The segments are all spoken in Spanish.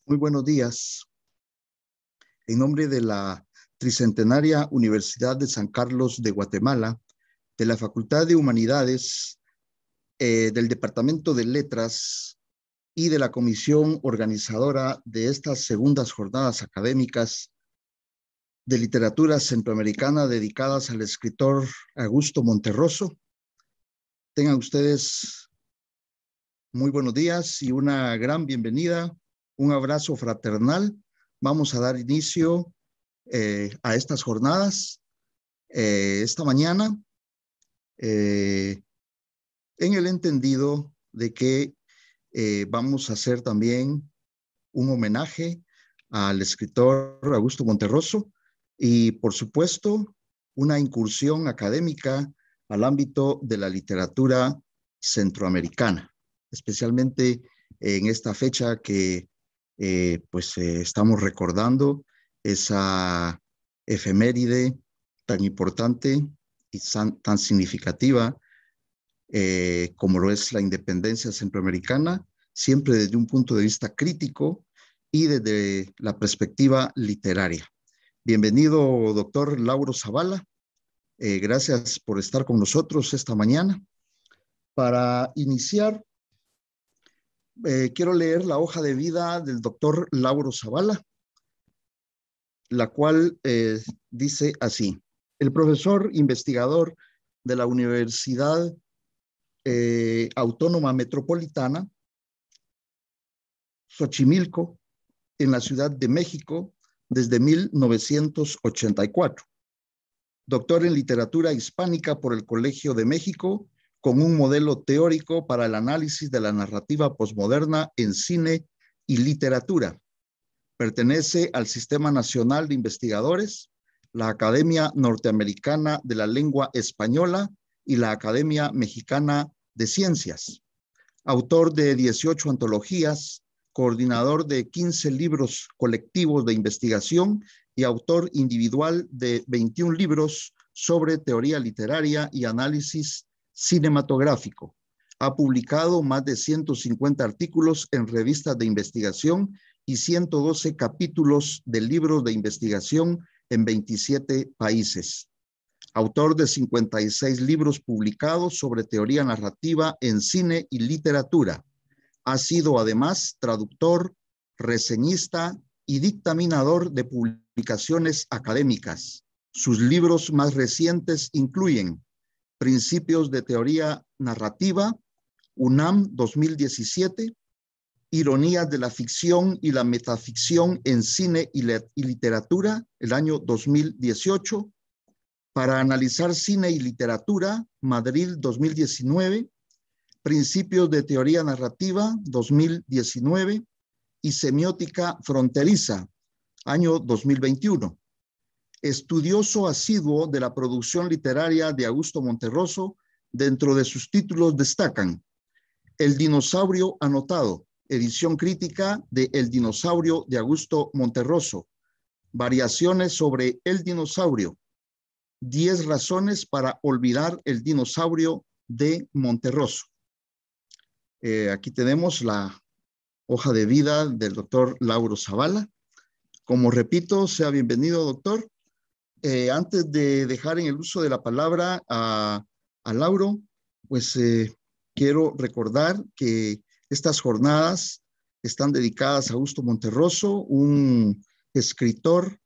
Muy buenos días. En nombre de la Tricentenaria Universidad de San Carlos de Guatemala, de la Facultad de Humanidades, del Departamento de Letras y de la comisión organizadora de estas segundas jornadas académicas de literatura centroamericana dedicadas al escritor Augusto Monterroso, tengan ustedes muy buenos días y una gran bienvenida, un abrazo fraternal. Vamos a dar inicio a estas jornadas esta mañana en el entendido de que vamos a hacer también un homenaje al escritor Augusto Monterroso y, por supuesto, una incursión académica al ámbito de la literatura centroamericana, especialmente en esta fecha que estamos recordando esa efeméride tan importante y tan significativa como lo es la independencia centroamericana, siempre desde un punto de vista crítico y desde la perspectiva literaria. Bienvenido, doctor Lauro Zavala. Gracias por estar con nosotros esta mañana. Para iniciar, quiero leer la hoja de vida del doctor Lauro Zavala, la cual dice así: el profesor investigador de la Universidad Autónoma Metropolitana, Xochimilco, en la Ciudad de México, desde 1984. Doctor en literatura hispánica por el Colegio de México, con un modelo teórico para el análisis de la narrativa posmoderna en cine y literatura. Pertenece al Sistema Nacional de Investigadores, la Academia Norteamericana de la Lengua Española y la Academia Mexicana de Ciencias. Autor de 18 antologías, coordinador de 15 libros colectivos de investigación y autor individual de 21 libros sobre teoría literaria y análisis cinematográfico. Ha publicado más de 150 artículos en revistas de investigación y 112 capítulos de libros de investigación en 27 países. Autor de 56 libros publicados sobre teoría narrativa en cine y literatura. Ha sido además traductor, reseñista y dictaminador de publicaciones académicas. Sus libros más recientes incluyen Principios de Teoría Narrativa, UNAM 2017, Ironías de la ficción y la metaficción en cine y literatura, el año 2018, Para analizar cine y literatura, Madrid 2019, Principios de Teoría Narrativa 2019 y Semiótica Fronteriza, año 2021. Estudioso asiduo de la producción literaria de Augusto Monterroso, dentro de sus títulos destacan El dinosaurio anotado, edición crítica de El dinosaurio de Augusto Monterroso, Variaciones sobre el dinosaurio, 10 razones para olvidar el dinosaurio de Monterroso. Aquí tenemos la hoja de vida del doctor Lauro Zavala. Como repito, sea bienvenido, doctor. Antes de dejar en el uso de la palabra a Lauro, pues quiero recordar que estas jornadas están dedicadas a Augusto Monterroso, un escritor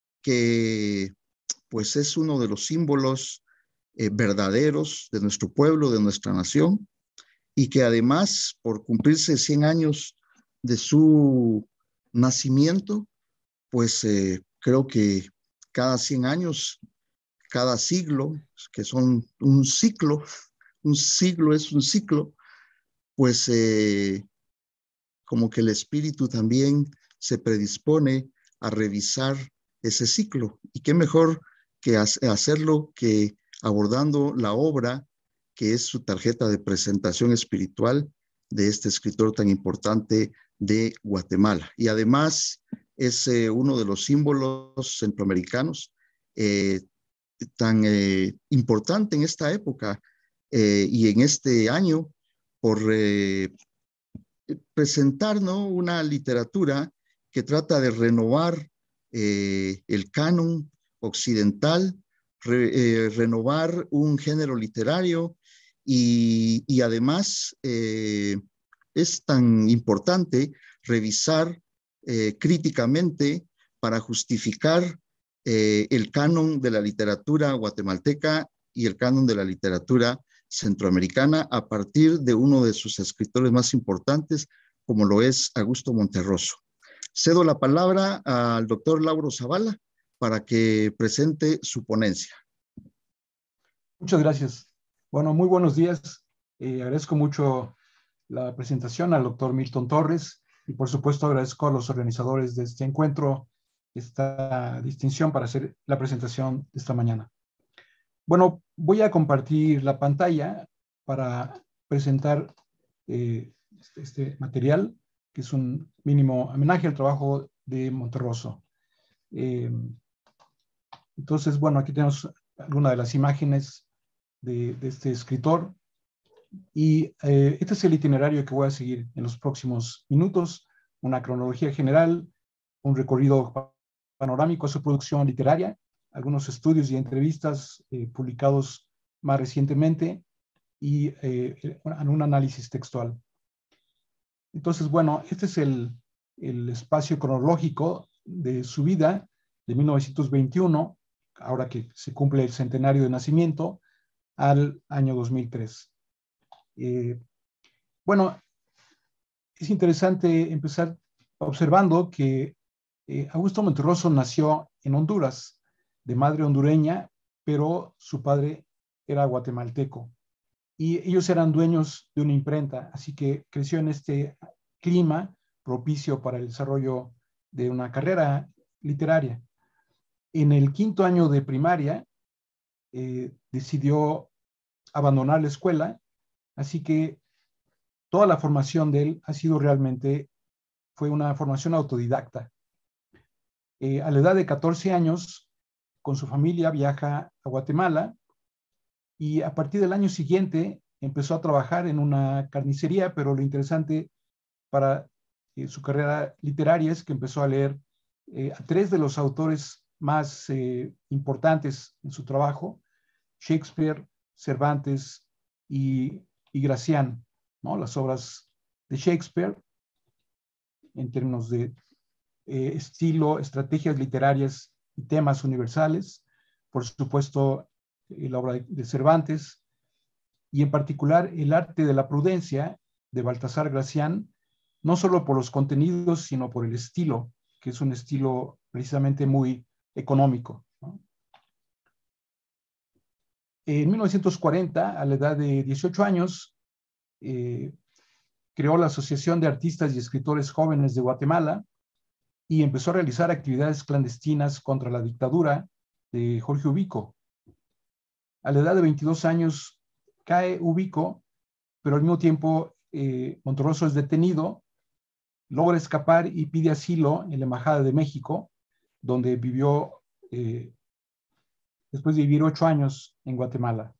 que pues es uno de los símbolos verdaderos de nuestro pueblo, de nuestra nación, y que además, por cumplirse 100 años de su nacimiento, pues creo que cada 100 años, cada siglo, que son un siglo es un ciclo, pues como que el espíritu también se predispone a revisar ese ciclo. Y qué mejor que hacerlo que abordando la obra que es su tarjeta de presentación espiritual de este escritor tan importante de Guatemala. Y además es uno de los símbolos centroamericanos tan importante en esta época y en este año por presentar, ¿no?, una literatura que trata de renovar el canon occidental, renovar un género literario y además es tan importante revisar críticamente para justificar el canon de la literatura guatemalteca y el canon de la literatura centroamericana a partir de uno de sus escritores más importantes, como lo es Augusto Monterroso. Cedo la palabra al doctor Lauro Zavala para que presente su ponencia. Muchas gracias. Bueno, muy buenos días. Agradezco mucho la presentación al doctor Milton Torres y por supuesto agradezco a los organizadores de este encuentro esta distinción para hacer la presentación de esta mañana. Bueno, voy a compartir la pantalla para presentar este material, que es un mínimo homenaje al trabajo de Monterroso. Entonces, bueno, aquí tenemos algunas de las imágenes de este escritor. Y este es el itinerario que voy a seguir en los próximos minutos, una cronología general, un recorrido panorámico a su producción literaria, algunos estudios y entrevistas publicados más recientemente y un análisis textual. Entonces, bueno, este es el espacio cronológico de su vida de 1921, ahora que se cumple el centenario de nacimiento, al año 2003. Bueno, es interesante empezar observando que Augusto Monterroso nació en Honduras, de madre hondureña, pero su padre era guatemalteco. Y ellos eran dueños de una imprenta, así que creció en este clima propicio para el desarrollo de una carrera literaria. En el quinto año de primaria, decidió abandonar la escuela, así que toda la formación de él ha sido realmente, fue una formación autodidacta. A la edad de 14 años, con su familia viaja a Guatemala y a partir del año siguiente empezó a trabajar en una carnicería, pero lo interesante para su carrera literaria es que empezó a leer a tres de los autores más importantes en su trabajo, Shakespeare, Cervantes y Gracián, ¿no? Las obras de Shakespeare en términos de estilo, estrategias literarias y temas universales. Por supuesto, la obra de Cervantes y en particular el arte de la prudencia de Baltasar Gracián, no solo por los contenidos, sino por el estilo, que es un estilo precisamente muy económico, ¿no? En 1940, a la edad de 18 años, creó la Asociación de Artistas y Escritores Jóvenes de Guatemala y empezó a realizar actividades clandestinas contra la dictadura de Jorge Ubico. A la edad de 22 años cae Ubico, pero al mismo tiempo Monterroso es detenido, logra escapar y pide asilo en la Embajada de México, donde vivió después de vivir 8 años en Guatemala.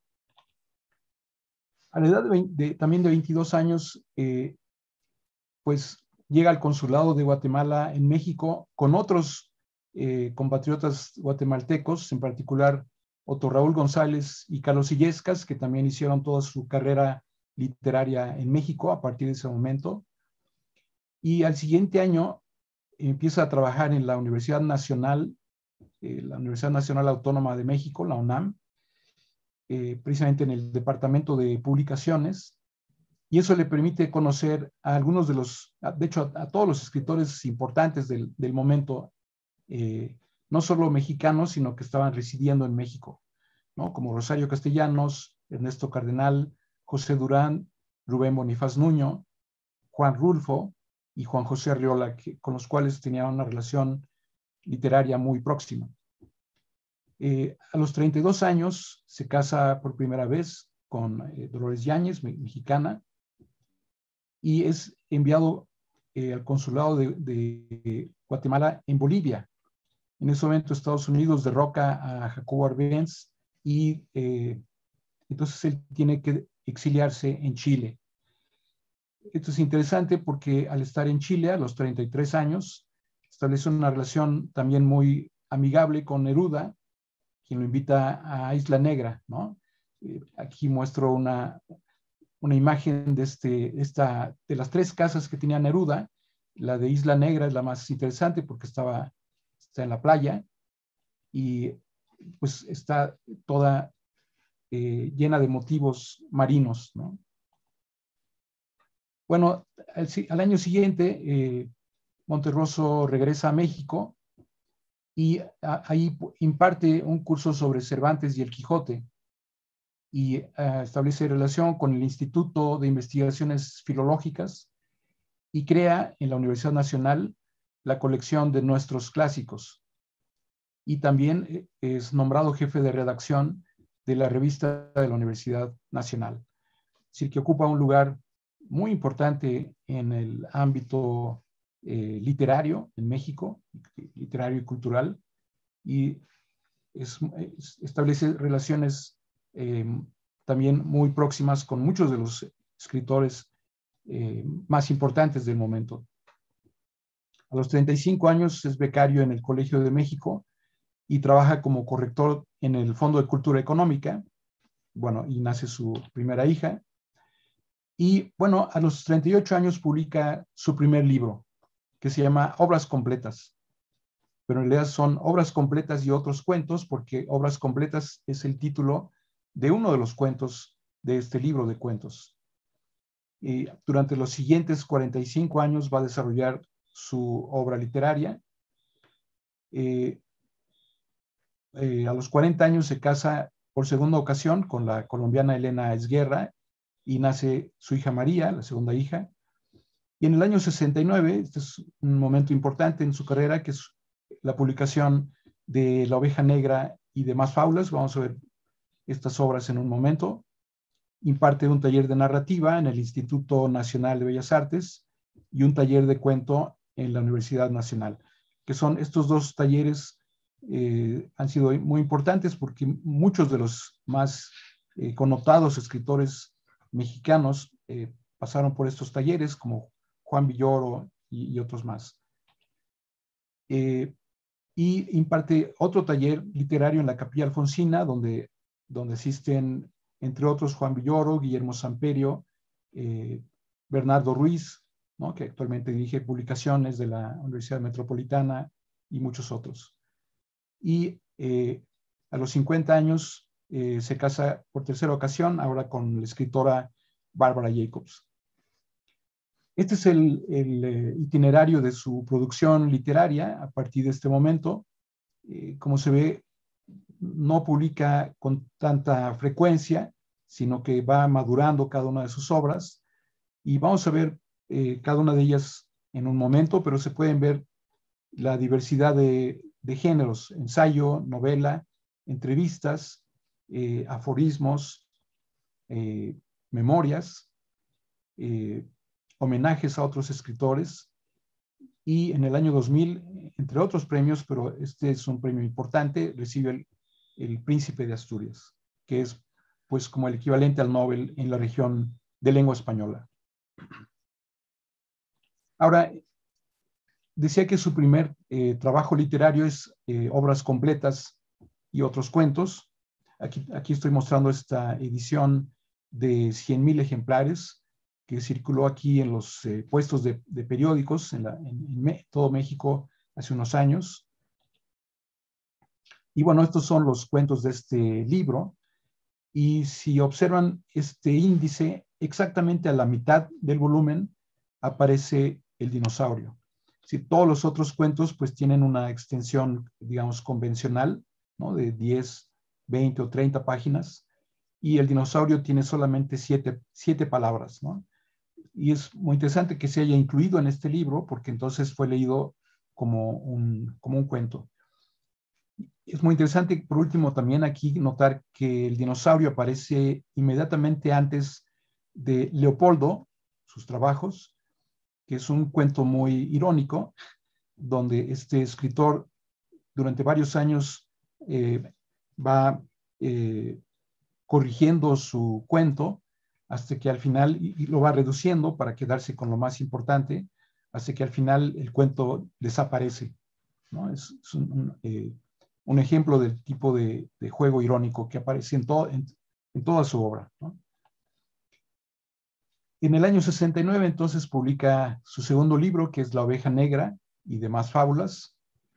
A la edad también de 22 años, pues llega al consulado de Guatemala en México con otros compatriotas guatemaltecos, en particular Otto Raúl González y Carlos Illescas, que también hicieron toda su carrera literaria en México a partir de ese momento. Y al siguiente año empieza a trabajar en la Universidad Nacional Autónoma de México, la UNAM, precisamente en el Departamento de Publicaciones, y eso le permite conocer a algunos de los, de hecho a todos los escritores importantes del momento, no solo mexicanos, sino que estaban residiendo en México, ¿no? Como Rosario Castellanos, Ernesto Cardenal, José Durán, Rubén Bonifaz Nuño, Juan Rulfo y Juan José Arriola, con los cuales tenía una relación literaria muy próxima. A los 32 años se casa por primera vez con Dolores Yáñez, mexicana, y es enviado al consulado de Guatemala en Bolivia. En ese momento Estados Unidos derroca a Jacobo Arbenz y entonces él tiene que exiliarse en Chile. Esto es interesante porque al estar en Chile a los 33 años establece una relación también muy amigable con Neruda, quien lo invita a Isla Negra, ¿no? Aquí muestro una imagen de las 3 casas que tenía Neruda. La de Isla Negra es la más interesante porque está en la playa y pues está toda llena de motivos marinos, ¿no? Bueno, al año siguiente, Monterroso regresa a México y ahí imparte un curso sobre Cervantes y el Quijote y establece relación con el Instituto de Investigaciones Filológicas y crea en la Universidad Nacional la colección de nuestros clásicos. Y también es nombrado jefe de redacción de la revista de la Universidad Nacional. Es decir, que ocupa un lugar muy importante en el ámbito literario en México, literario y cultural, y establece relaciones también muy próximas con muchos de los escritores más importantes del momento. A los 35 años es becario en el Colegio de México y trabaja como corrector en el Fondo de Cultura Económica. Bueno, y nace su primera hija. Y bueno, a los 38 años publica su primer libro, que se llama Obras Completas. Pero en realidad son Obras Completas y otros cuentos, porque Obras Completas es el título de uno de los cuentos de este libro de cuentos. Y durante los siguientes 45 años va a desarrollar su obra literaria. A los 40 años se casa por segunda ocasión con la colombiana Elena Esguerra y nace su hija María, la segunda hija. Y en el año 69, este es un momento importante en su carrera, que es la publicación de La Oveja Negra y demás fábulas. Vamos a ver estas obras en un momento. Imparte un taller de narrativa en el Instituto Nacional de Bellas Artes y un taller de cuento en la Universidad Nacional, que son estos 2 talleres han sido muy importantes porque muchos de los más connotados escritores mexicanos pasaron por estos talleres, como Juan Villoro y otros más. Y imparte otro taller literario en la Capilla Alfonsina, donde asisten, entre otros, Juan Villoro, Guillermo Samperio, Bernardo Ruiz, ¿no?, que actualmente dirige publicaciones de la Universidad Metropolitana, y muchos otros. Y a los 50 años se casa por tercera ocasión, ahora con la escritora Bárbara Jacobs. Este es el itinerario de su producción literaria a partir de este momento. Como se ve, no publica con tanta frecuencia, sino que va madurando cada una de sus obras. Y vamos a ver cada una de ellas en un momento, pero se pueden ver la diversidad de géneros: ensayo, novela, entrevistas, aforismos, memorias, homenajes a otros escritores. Y en el año 2000, entre otros premios, pero este es un premio importante, recibe el Príncipe de Asturias, que es pues como el equivalente al Nobel en la región de lengua española. Ahora, decía que su primer trabajo literario es Obras Completas y otros cuentos. Aquí estoy mostrando esta edición de 100,000 ejemplares que circuló aquí en los puestos de periódicos en todo México hace unos años. Y bueno, estos son los cuentos de este libro. Y si observan este índice, exactamente a la mitad del volumen aparece el dinosaurio. Si todos los otros cuentos pues tienen una extensión, digamos, convencional, ¿no?, de 10, 20 o 30 páginas, y el dinosaurio tiene solamente 7 palabras, ¿no? Y es muy interesante que se haya incluido en este libro, porque entonces fue leído como un cuento. Es muy interesante, por último, también aquí notar que el dinosaurio aparece inmediatamente antes de Leopoldo, sus trabajos, que es un cuento muy irónico, donde este escritor durante varios años va corrigiendo su cuento hasta que al final lo va reduciendo para quedarse con lo más importante, hace que al final el cuento desaparece, ¿no? Es un ejemplo del tipo de juego irónico que aparece en toda su obra, ¿no? En el año 69, entonces, publica su segundo libro, que es La oveja negra y demás fábulas.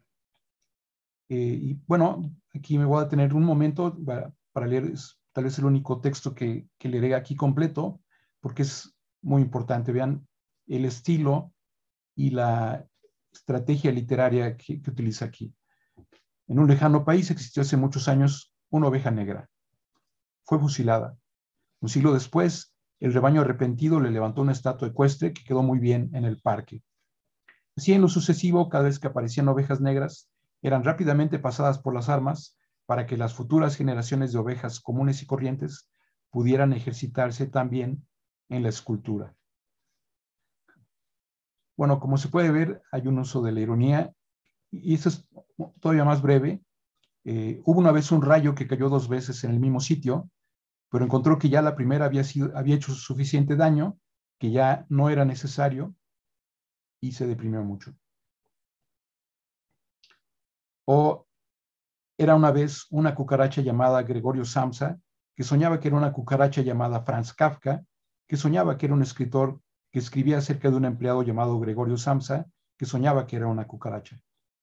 Y bueno, aquí me voy a detener un momento para leer tal vez el único texto que leeré aquí completo, porque es muy importante. Vean el estilo y la estrategia literaria que utiliza aquí. En un lejano país existió hace muchos años una oveja negra. Fue fusilada. Un siglo después, el rebaño arrepentido le levantó una estatua ecuestre que quedó muy bien en el parque. Así, en lo sucesivo, cada vez que aparecían ovejas negras, eran rápidamente pasadas por las armas para que las futuras generaciones de ovejas comunes y corrientes pudieran ejercitarse también en la escultura. Bueno, como se puede ver, hay un uso de la ironía, y esto es todavía más breve. Hubo una vez un rayo que cayó 2 veces en el mismo sitio, pero encontró que ya la primera había hecho suficiente daño, que ya no era necesario, y se deprimió mucho. O era una vez una cucaracha llamada Gregorio Samsa, que soñaba que era una cucaracha llamada Franz Kafka, que soñaba que era un escritor que escribía acerca de un empleado llamado Gregorio Samsa, que soñaba que era una cucaracha.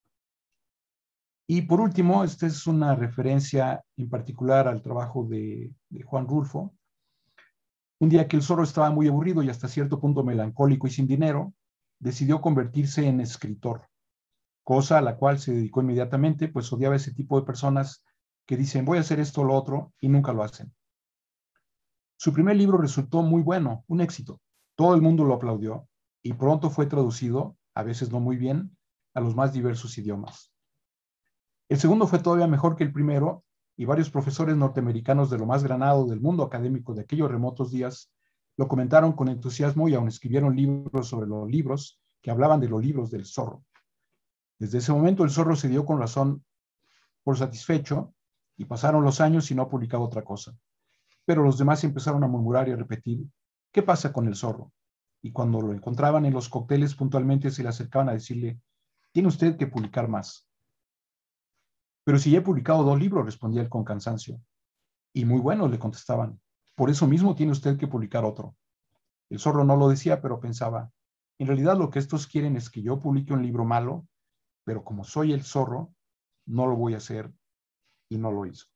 Y por último, esta es una referencia en particular al trabajo de Juan Rulfo. Un día que el zorro estaba muy aburrido y hasta cierto punto melancólico y sin dinero, decidió convertirse en escritor, cosa a la cual se dedicó inmediatamente, pues odiaba ese tipo de personas que dicen voy a hacer esto o lo otro y nunca lo hacen. Su primer libro resultó muy bueno, un éxito. Todo el mundo lo aplaudió y pronto fue traducido, a veces no muy bien, a los más diversos idiomas. El segundo fue todavía mejor que el primero, y varios profesores norteamericanos de lo más granado del mundo académico de aquellos remotos días lo comentaron con entusiasmo y aún escribieron libros sobre los libros que hablaban de los libros del zorro. Desde ese momento el zorro se dio con razón por satisfecho y pasaron los años y no ha publicado otra cosa. Pero los demás empezaron a murmurar y a repetir, ¿qué pasa con el zorro? Y cuando lo encontraban en los cócteles puntualmente se le acercaban a decirle, tiene usted que publicar más. Pero si ya he publicado 2 libros, respondía él con cansancio. Y muy buenos, le contestaban. Por eso mismo tiene usted que publicar otro. El zorro no lo decía, pero pensaba, en realidad lo que estos quieren es que yo publique un libro malo, pero como soy el zorro, no lo voy a hacer, y no lo hizo.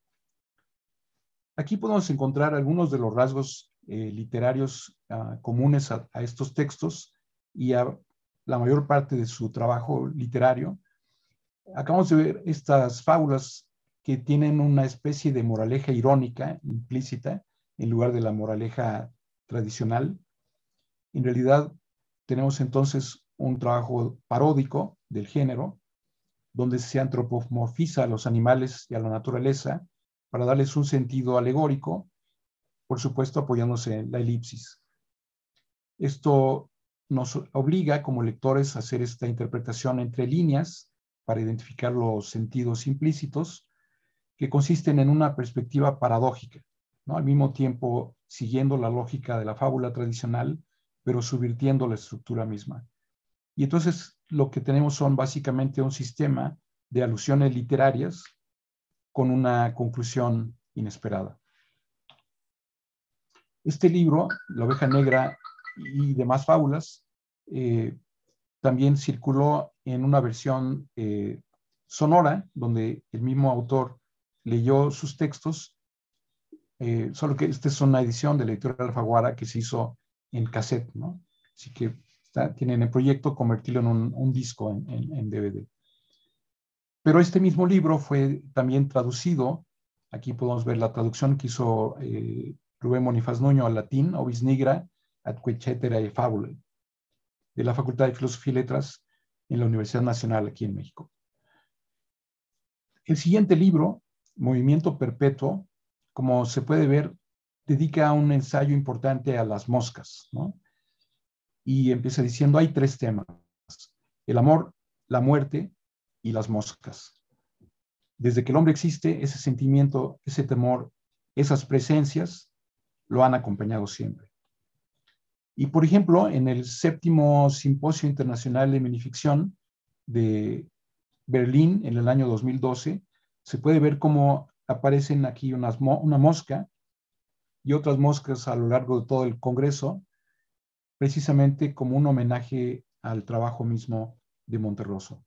Aquí podemos encontrar algunos de los rasgos literarios comunes a estos textos y a la mayor parte de su trabajo literario. Acabamos de ver estas fábulas que tienen una especie de moraleja irónica implícita en lugar de la moraleja tradicional. En realidad tenemos entonces un trabajo paródico del género, donde se antropomorfiza a los animales y a la naturaleza para darles un sentido alegórico, por supuesto apoyándose en la elipsis. Esto nos obliga como lectores a hacer esta interpretación entre líneas para identificar los sentidos implícitos, que consisten en una perspectiva paradójica, ¿no? Al mismo tiempo siguiendo la lógica de la fábula tradicional, pero subvirtiendo la estructura misma. Y entonces lo que tenemos son básicamente un sistema de alusiones literarias con una conclusión inesperada. Este libro, La oveja negra y demás fábulas, también circuló en una versión sonora, donde el mismo autor leyó sus textos, solo que esta es una edición de la editorial Alfaguara que se hizo en cassette, ¿no? Así que tienen el proyecto convertirlo en un disco en DVD. Pero este mismo libro fue también traducido, aquí podemos ver la traducción que hizo Rubén Bonifaz Nuño al latín, Ovis Nigra, Atque Ceterae Fabulae, de la Facultad de Filosofía y Letras en la Universidad Nacional aquí en México. El siguiente libro, Movimiento Perpetuo, como se puede ver, dedica un ensayo importante a las moscas, ¿no? Y empieza diciendo, hay 3 temas, el amor, la muerte y las moscas. Desde que el hombre existe, ese sentimiento, ese temor, esas presencias lo han acompañado siempre. Y, por ejemplo, en el 7º Simposio Internacional de Minificción de Berlín, en el año 2012, se puede ver cómo aparecen aquí una mosca y otras moscas a lo largo de todo el Congreso, precisamente como un homenaje al trabajo mismo de Monterroso.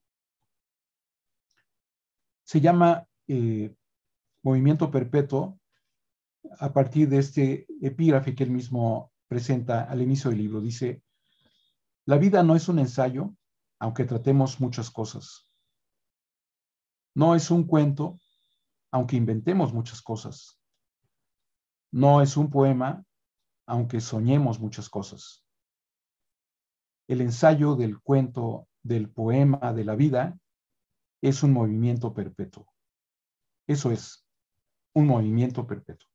Se llama Movimiento Perpetuo a partir de este epígrafe que él mismo presenta al inicio del libro. Dice: la vida no es un ensayo, aunque tratemos muchas cosas. No es un cuento, aunque inventemos muchas cosas. No es un poema, aunque soñemos muchas cosas. El ensayo del cuento, del poema, de la vida, es un movimiento perpetuo. Eso es, un movimiento perpetuo.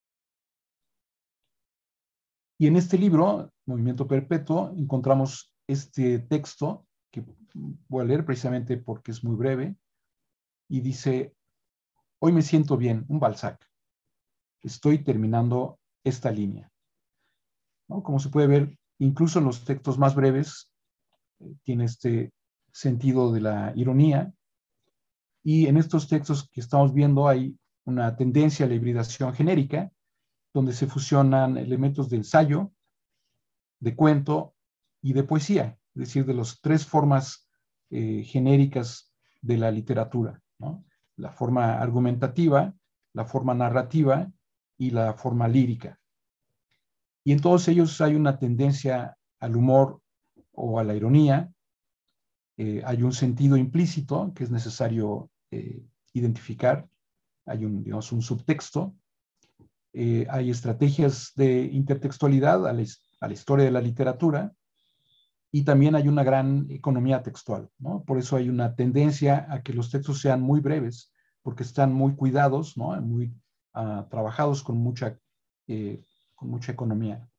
Y en este libro, Movimiento Perpetuo, encontramos este texto que voy a leer precisamente porque es muy breve, y dice: hoy me siento bien, un Balzac. Estoy terminando esta línea, ¿no? Como se puede ver, incluso en los textos más breves, tiene este sentido de la ironía, y en estos textos que estamos viendo hay una tendencia a la hibridación genérica, donde se fusionan elementos de ensayo, de cuento y de poesía, es decir, de las tres formas genéricas de la literatura, ¿no? La forma argumentativa, la forma narrativa y la forma lírica. Y en todos ellos hay una tendencia al humor o a la ironía, hay un sentido implícito que es necesario identificar, hay digamos, un subtexto, hay estrategias de intertextualidad a la historia de la literatura, y también hay una gran economía textual, ¿no? Por eso hay una tendencia a que los textos sean muy breves, porque están muy cuidados, ¿no? Muy trabajados con mucha economía.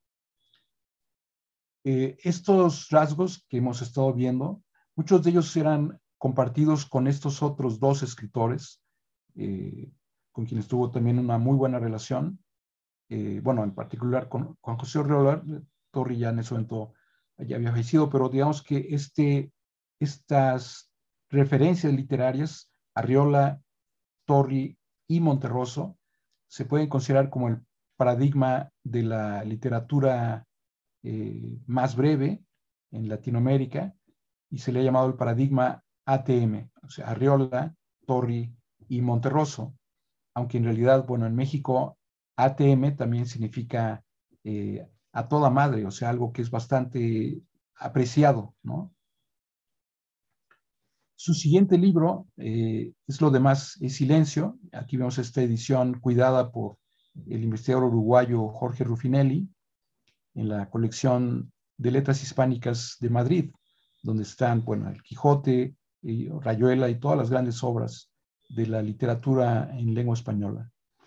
Estos rasgos que hemos estado viendo, muchos de ellos eran compartidos con estos otros dos escritores, con quienes tuvo también una muy buena relación. Bueno, en particular con Juan José Arriola Torri, ya en ese momento ya había fallecido, pero digamos que estas referencias literarias, Arriola, Torri y Monterroso, se pueden considerar como el paradigma de la literatura más breve en Latinoamérica, y se le ha llamado el paradigma ATM, o sea, Arriola, Torri y Monterroso, aunque en realidad, bueno, en México ATM también significa a toda madre, o sea, algo que es bastante apreciado, ¿no? Su siguiente libro es Lo demás es silencio. Aquí vemos esta edición cuidada por el investigador uruguayo Jorge Ruffinelli en la colección de letras hispánicas de Madrid, donde están, bueno, El Quijote, Rayuela y todas las grandes obras de la literatura en lengua española.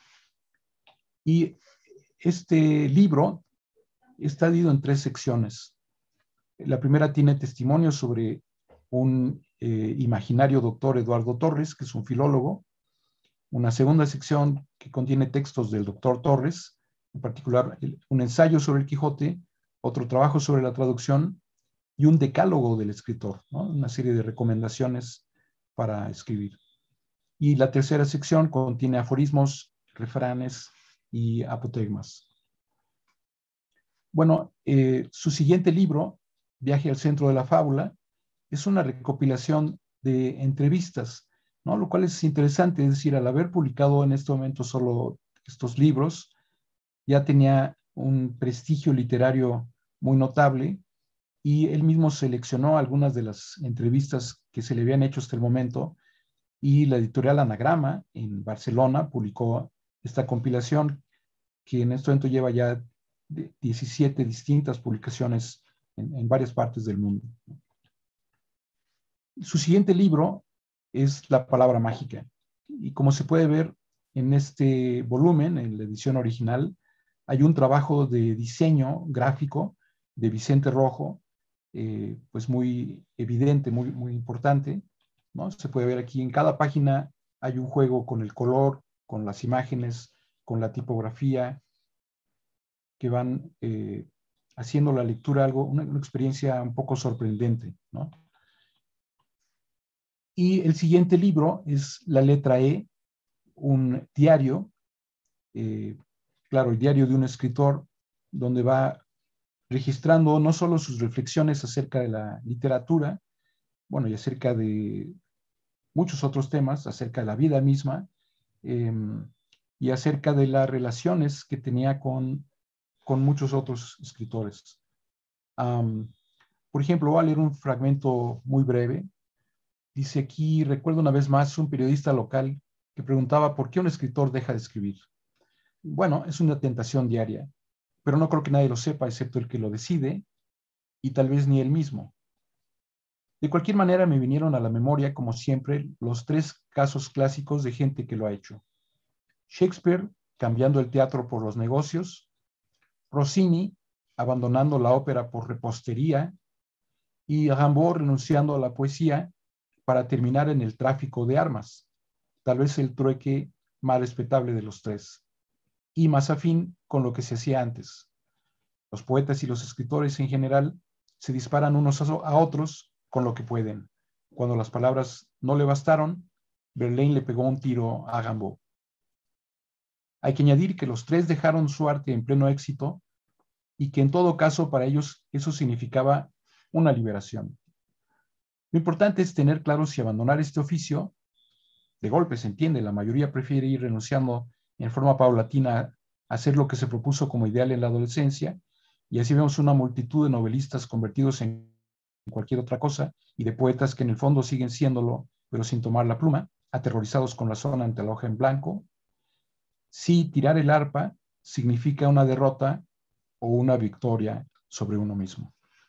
Y este libro está dividido en 3 secciones. La primera tiene testimonios sobre un imaginario doctor Eduardo Torres, que es un filólogo. Una segunda sección que contiene textos del doctor Torres, en particular un ensayo sobre el Quijote, otro trabajo sobre la traducción y un decálogo del escritor, ¿no? Una serie de recomendaciones para escribir. Y la tercera sección contiene aforismos, refranes y apotegmas. Bueno, su siguiente libro, Viaje al centro de la fábula, es una recopilación de entrevistas, ¿no? Lo cual es interesante, es decir, al haber publicado en este momento solo estos libros, ya tenía un prestigio literario muy notable, y él mismo seleccionó algunas de las entrevistas que se le habían hecho hasta el momento, y la editorial Anagrama en Barcelona publicó esta compilación que en este momento lleva ya 17 distintas publicaciones en varias partes del mundo. Su siguiente libro es La palabra mágica, y como se puede ver en este volumen, en la edición original, hay un trabajo de diseño gráfico de Vicente Rojo, pues muy evidente, muy importante, ¿no? Se puede ver aquí en cada página hay un juego con el color, con las imágenes, con la tipografía, que van haciendo la lectura una experiencia un poco sorprendente, ¿no? Y el siguiente libro es La letra E, un diario, claro, el diario de un escritor, donde va registrando no solo sus reflexiones acerca de la literatura, bueno, y acerca de muchos otros temas, acerca de la vida misma, eh, y acerca de las relaciones que tenía con muchos otros escritores. Por ejemplo, voy a leer un fragmento muy breve. Dice aquí, recuerdo una vez más un periodista local que preguntaba por qué un escritor deja de escribir. Bueno, es una tentación diaria, pero no creo que nadie lo sepa excepto el que lo decide y tal vez ni él mismo. De cualquier manera, me vinieron a la memoria, como siempre, los tres casos clásicos de gente que lo ha hecho. Shakespeare, cambiando el teatro por los negocios, Rossini, abandonando la ópera por repostería, y Rimbaud renunciando a la poesía para terminar en el tráfico de armas, tal vez el trueque más respetable de los tres, y más afín con lo que se hacía antes. Los poetas y los escritores en general se disparan unos a otros con lo que pueden. Cuando las palabras no le bastaron, Verlaine le pegó un tiro a Rimbaud. Hay que añadir que los tres dejaron su arte en pleno éxito y que en todo caso para ellos eso significaba una liberación. Lo importante es tener claro si abandonar este oficio, de golpe se entiende, la mayoría prefiere ir renunciando en forma paulatina a hacer lo que se propuso como ideal en la adolescencia, y así vemos una multitud de novelistas convertidos en cualquier otra cosa y de poetas que en el fondo siguen siéndolo, pero sin tomar la pluma, aterrorizados con la zona ante la hoja en blanco. Si tirar el arpa significa una derrota o una victoria sobre uno mismo.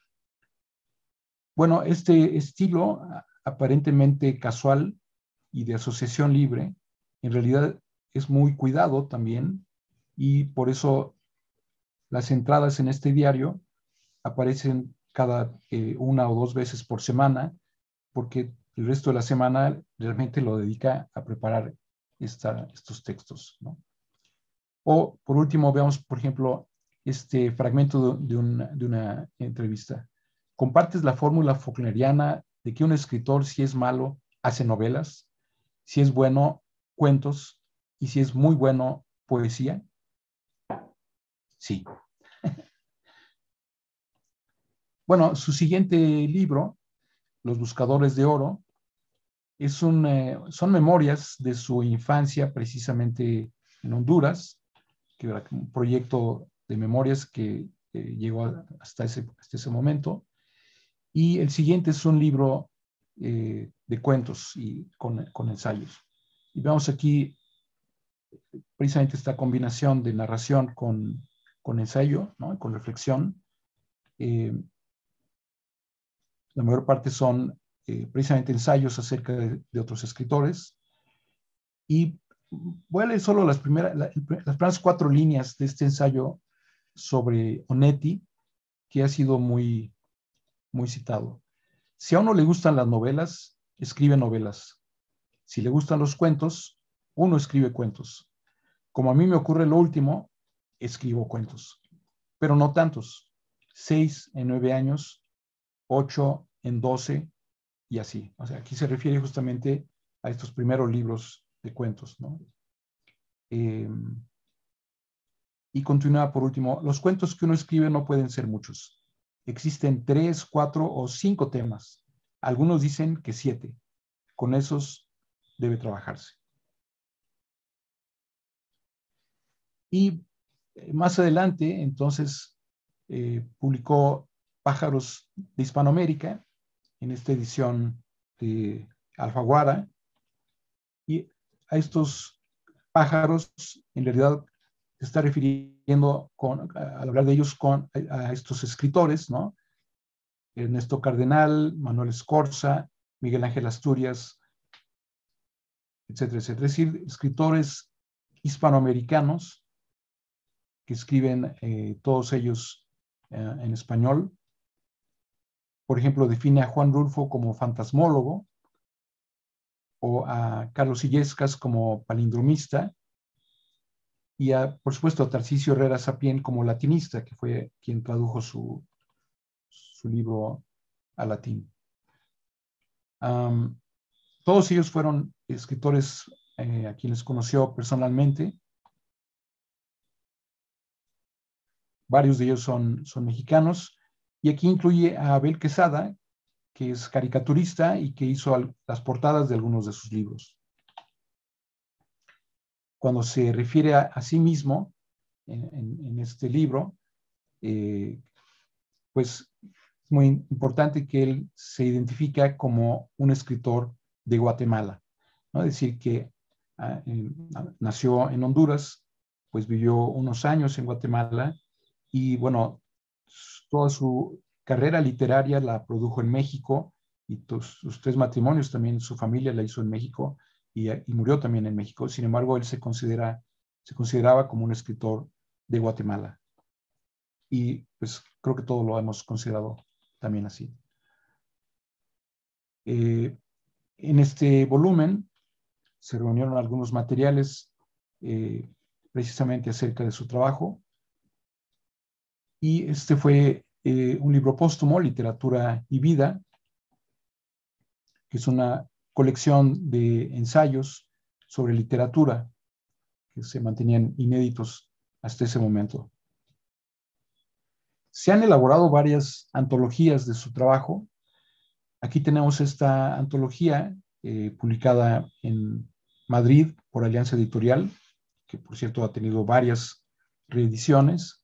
Bueno, este estilo aparentemente casual y de asociación libre, en realidad es muy cuidado también, y por eso las entradas en este diario aparecen cada una o dos veces por semana, porque el resto de la semana realmente lo dedica a preparar estos textos, ¿no? O, por último, veamos, por ejemplo, este fragmento de una entrevista. ¿Compartes la fórmula faulkneriana de que un escritor, si es malo, hace novelas, si es bueno, cuentos, y si es muy bueno, poesía? Sí. Bueno, su siguiente libro, Los Buscadores de Oro, son memorias de su infancia, precisamente en Honduras, que era un proyecto de memorias que llegó hasta ese momento. Y el siguiente es un libro de cuentos y con ensayos. Y vemos aquí precisamente esta combinación de narración con ensayo, ¿no? Con reflexión. La mayor parte son precisamente ensayos acerca de otros escritores. Y voy a leer solo las primeras 4 líneas de este ensayo sobre Onetti, que ha sido muy, muy citado. Si a uno le gustan las novelas, escribe novelas. Si le gustan los cuentos, uno escribe cuentos. Como a mí me ocurre lo último, escribo cuentos. Pero no tantos. 6 en 9 años, 8 en 12 y así. O sea, aquí se refiere justamente a estos primeros libros de cuentos, ¿no? Y continúa por último, los cuentos que uno escribe no pueden ser muchos. Existen 3, 4 o 5 temas. Algunos dicen que 7. Con esos debe trabajarse. Y más adelante, entonces, publicó Pájaros de Hispanoamérica, en esta edición de Alfaguara, y a estos pájaros, en realidad, se está refiriendo, al hablar de ellos, a estos escritores, ¿no? Ernesto Cardenal, Manuel Escorza, Miguel Ángel Asturias, etcétera, etcétera. Es decir, escritores hispanoamericanos que escriben todos ellos en español. Por ejemplo, define a Juan Rulfo como fantasmólogo o a Carlos Illescas como palindromista, y por supuesto a Tarcisio Herrera Sapien como latinista, que fue quien tradujo su libro a latín. Todos ellos fueron escritores a quienes conoció personalmente. Varios de ellos son mexicanos, y aquí incluye a Abel Quesada, que es caricaturista y que hizo las portadas de algunos de sus libros. Cuando se refiere a sí mismo en este libro, pues es muy importante que él se identifica como un escritor de Guatemala, ¿no? Es decir, que nació en Honduras, pues vivió unos años en Guatemala y bueno, toda su carrera literaria la produjo en México, y sus 3 matrimonios también su familia la hizo en México, y murió también en México. Sin embargo, él se consideraba como un escritor de Guatemala. Y pues creo que todo lo hemos considerado también así. En este volumen se reunieron algunos materiales precisamente acerca de su trabajo, y este fue un libro póstumo, Literatura y Vida, que es una colección de ensayos sobre literatura que se mantenían inéditos hasta ese momento. Se han elaborado varias antologías de su trabajo. Aquí tenemos esta antología publicada en Madrid por Alianza Editorial, que por cierto ha tenido varias reediciones.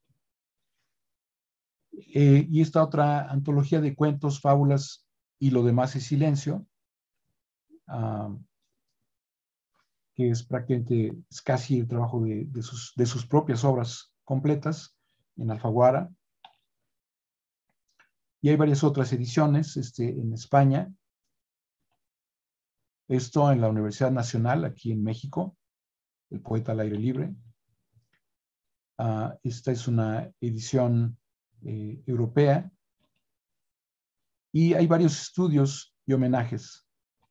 Y esta otra antología de cuentos, fábulas y lo demás es silencio, que es prácticamente, es casi el trabajo de sus propias obras completas en Alfaguara. Y hay varias otras ediciones en España. Esto en la Universidad Nacional, aquí en México, El poeta al aire libre. Esta es una edición europea. Y hay varios estudios y homenajes.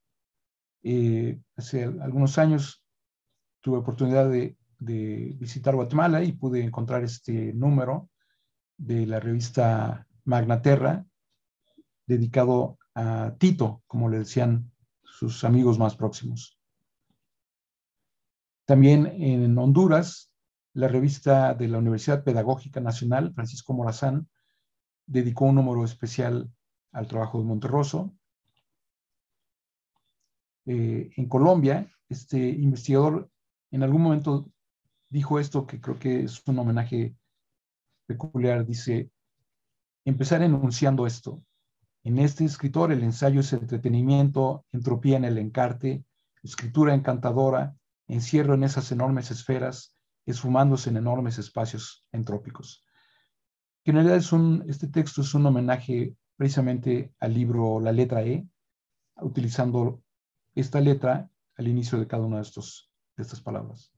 Hace algunos años tuve oportunidad de visitar Guatemala y pude encontrar este número de la revista Magna Terra, dedicado a Tito, como le decían sus amigos más próximos. También en Honduras, la revista de la Universidad Pedagógica Nacional, Francisco Morazán, dedicó un número especial al trabajo de Monterroso. En Colombia, este investigador en algún momento dijo esto, que creo que es un homenaje peculiar. Dice: empezar enunciando esto. En este escritor el ensayo es entretenimiento, entropía en el encarte, escritura encantadora, encierro en esas enormes esferas, esfumándose en enormes espacios entrópicos. Que en realidad este texto es un homenaje precisamente al libro La letra E, utilizando esta letra al inicio de cada una de estas palabras.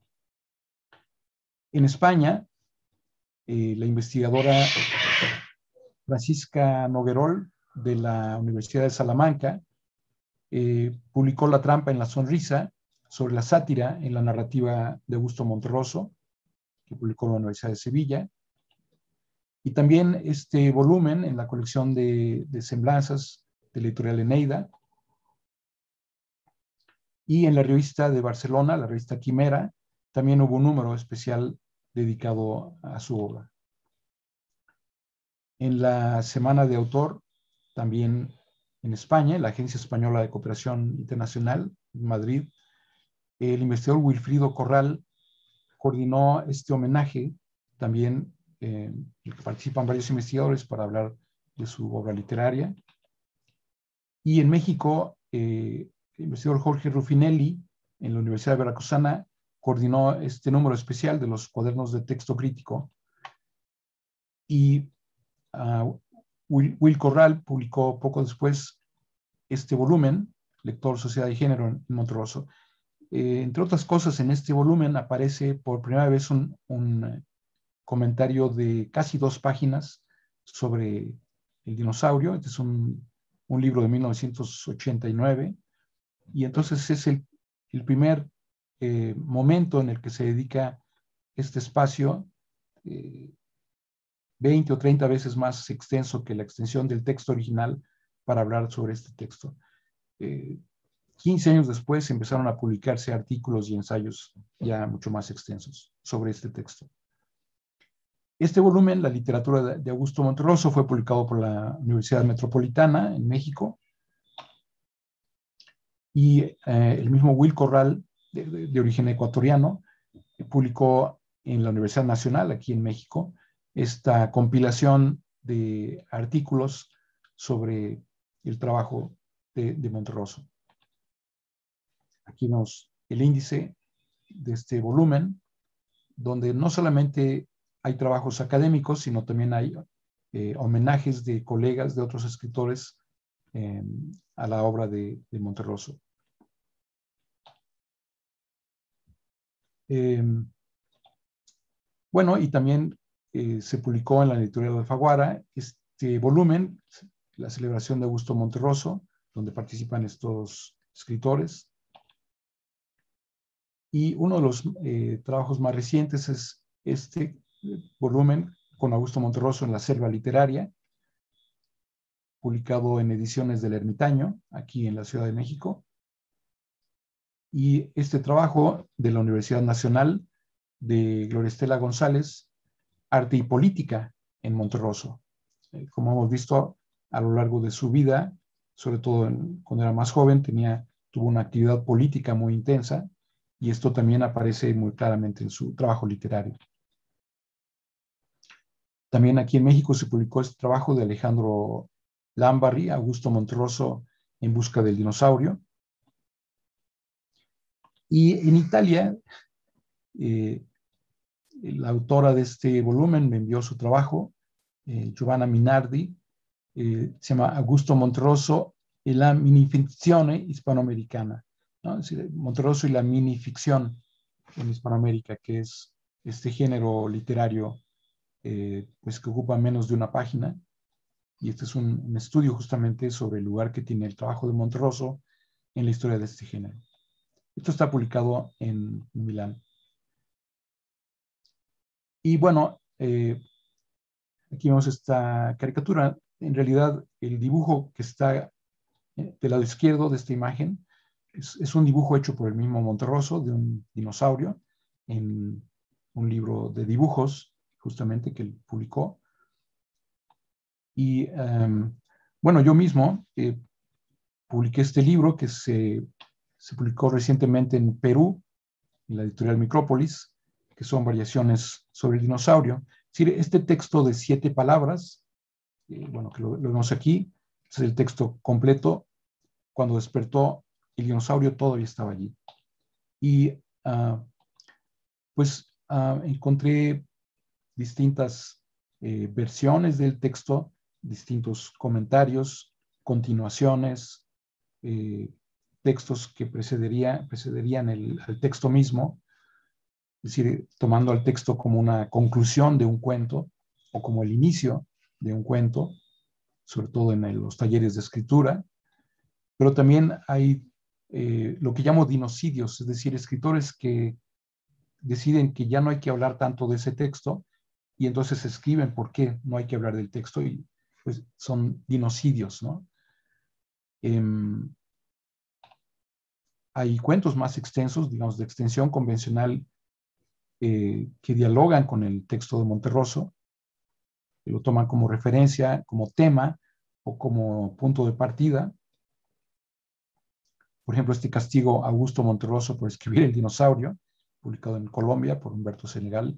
En España, la investigadora Francisca Noguerol, de la Universidad de Salamanca, publicó La trampa en la sonrisa, sobre la sátira en la narrativa de Augusto Monterroso, que publicó en la Universidad de Sevilla. Y también este volumen en la colección de semblanzas de la editorial Eneida. Y en la revista de Barcelona, la revista Quimera, también hubo un número especial dedicado a su obra. En la Semana de Autor, también en España, la Agencia Española de Cooperación Internacional, en Madrid, el investigador Wilfrido Corral coordinó este homenaje, también en el que participan varios investigadores para hablar de su obra literaria. Y en México, el investigador Jorge Ruffinelli, en la Universidad Veracruzana, coordinó este número especial de los cuadernos de texto crítico. Y Will Corral publicó poco después este volumen, Lector, Sociedad y Género, en Monterroso. Entre otras cosas, en este volumen aparece por primera vez un comentario de casi 2 páginas sobre el dinosaurio. Este es un libro de 1989, y entonces es el primer momento en el que se dedica este espacio, 20 o 30 veces más extenso que la extensión del texto original, para hablar sobre este texto. 15 años después empezaron a publicarse artículos y ensayos ya mucho más extensos sobre este texto. Este volumen, La literatura de Augusto Monterroso, fue publicado por la Universidad Metropolitana en México, y el mismo Will Corral, de origen ecuatoriano, publicó en la Universidad Nacional, aquí en México, esta compilación de artículos sobre el trabajo de Monterroso. Aquí vemos el índice de este volumen, donde no solamente hay trabajos académicos, sino también hay homenajes de colegas, de otros escritores, a la obra de Monterroso. Bueno, y también se publicó en la editorial Alfaguara este volumen, La celebración de Augusto Monterroso, donde participan estos escritores. Y uno de los trabajos más recientes es este volumen con Augusto Monterroso en la selva literaria, publicado en Ediciones del Ermitaño, aquí en la Ciudad de México. Y este trabajo de la Universidad Nacional de Gloria Estela González, Arte y Política en Monterroso. Como hemos visto a lo largo de su vida, sobre todo cuando era más joven, tuvo una actividad política muy intensa, y esto también aparece muy claramente en su trabajo literario. También aquí en México se publicó este trabajo de Alejandro Lambarri, Augusto Monterroso en busca del dinosaurio. Y en Italia, la autora de este volumen me envió su trabajo, Giovanna Minardi, se llama Augusto Monterroso e la minificzione hispanoamericana, ¿no? Es decir, Monterroso y la minificción en Hispanoamérica, que es este género literario pues que ocupa menos de una página. Y este es un estudio justamente sobre el lugar que tiene el trabajo de Monterroso en la historia de este género. Esto está publicado en Milán. Y bueno, aquí vemos esta caricatura. En realidad, el dibujo que está del lado izquierdo de esta imagen es un dibujo hecho por el mismo Monterroso de un dinosaurio en un libro de dibujos, justamente, que él publicó. Y bueno, yo mismo publiqué este libro que se publicó recientemente en Perú, en la editorial Micrópolis, que son variaciones sobre el dinosaurio. Es decir, este texto de 7 palabras, bueno, que lo vemos aquí, es el texto completo. Cuando despertó, el dinosaurio todavía estaba allí. Y pues encontré distintas versiones del texto, distintos comentarios, continuaciones, textos que precederían al texto mismo, es decir, tomando al texto como una conclusión de un cuento o como el inicio de un cuento, sobre todo en los talleres de escritura. Pero también hay lo que llamo dinocidios, es decir, escritores que deciden que ya no hay que hablar tanto de ese texto, y entonces escriben por qué no hay que hablar del texto, y pues son dinocidios, ¿no? Hay cuentos más extensos, digamos, de extensión convencional, que dialogan con el texto de Monterroso, que lo toman como referencia, como tema o como punto de partida. Por ejemplo, este Castigo a Augusto Monterroso por escribir El dinosaurio, publicado en Colombia por Humberto Senegal.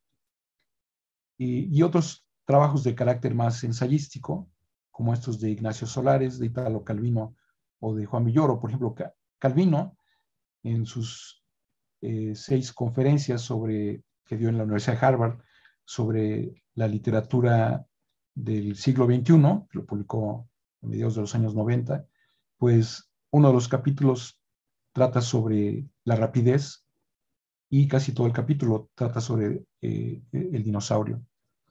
Y otros trabajos de carácter más ensayístico, como estos de Ignacio Solares, de Italo Calvino o de Juan Villoro. Por ejemplo, Calvino, en sus 6 conferencias que dio en la Universidad de Harvard sobre la literatura del siglo XXI, que lo publicó a mediados de los años 90, pues uno de los capítulos trata sobre la rapidez, y casi todo el capítulo trata sobre el dinosaurio.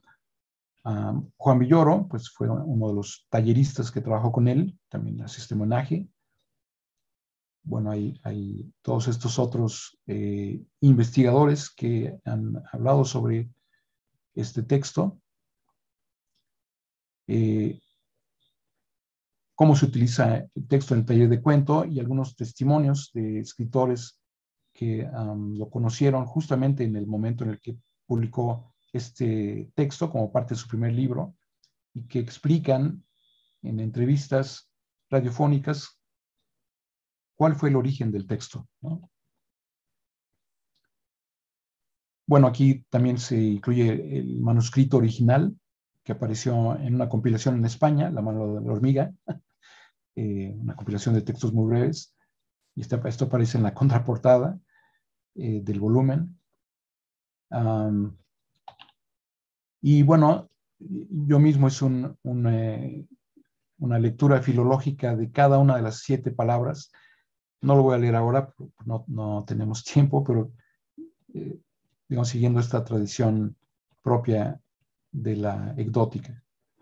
Juan Villoro, pues fue uno de los talleristas que trabajó con él, también hace este homenaje. bueno, hay todos estos otros investigadores que han hablado sobre este texto, cómo se utiliza el texto en el taller de cuento y algunos testimonios de escritores que lo conocieron justamente en el momento en el que publicó este texto como parte de su primer libro y que explican en entrevistas radiofónicas cuál fue el origen del texto, ¿no? Bueno, aquí también se incluye el manuscrito original que apareció en una compilación en España, La mano de la hormiga, una compilación de textos muy breves, y esto aparece en la contraportada del volumen. Y bueno, yo mismo es una lectura filológica de cada una de las 7 palabras. No lo voy a leer ahora, no tenemos tiempo, pero digamos, siguiendo esta tradición propia de la ecdótica.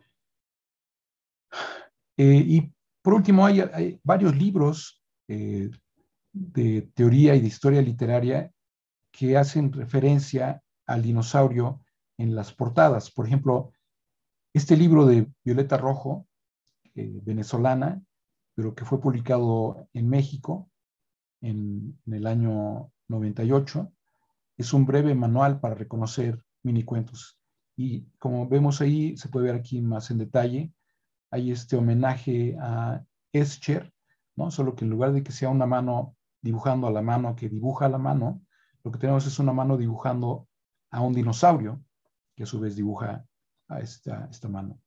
Y por último, hay varios libros de teoría y de historia literaria que hacen referencia al dinosaurio en las portadas. Por ejemplo, este libro de Violeta Rojo, venezolana, pero que fue publicado en México en el año 98, es un breve manual para reconocer minicuentos. Y como vemos ahí, se puede ver aquí más en detalle, hay este homenaje a Escher, ¿no? Solo que en lugar de que sea una mano dibujando a la mano que dibuja a la mano, lo que tenemos es una mano dibujando a un dinosaurio, que a su vez dibuja a esta mano.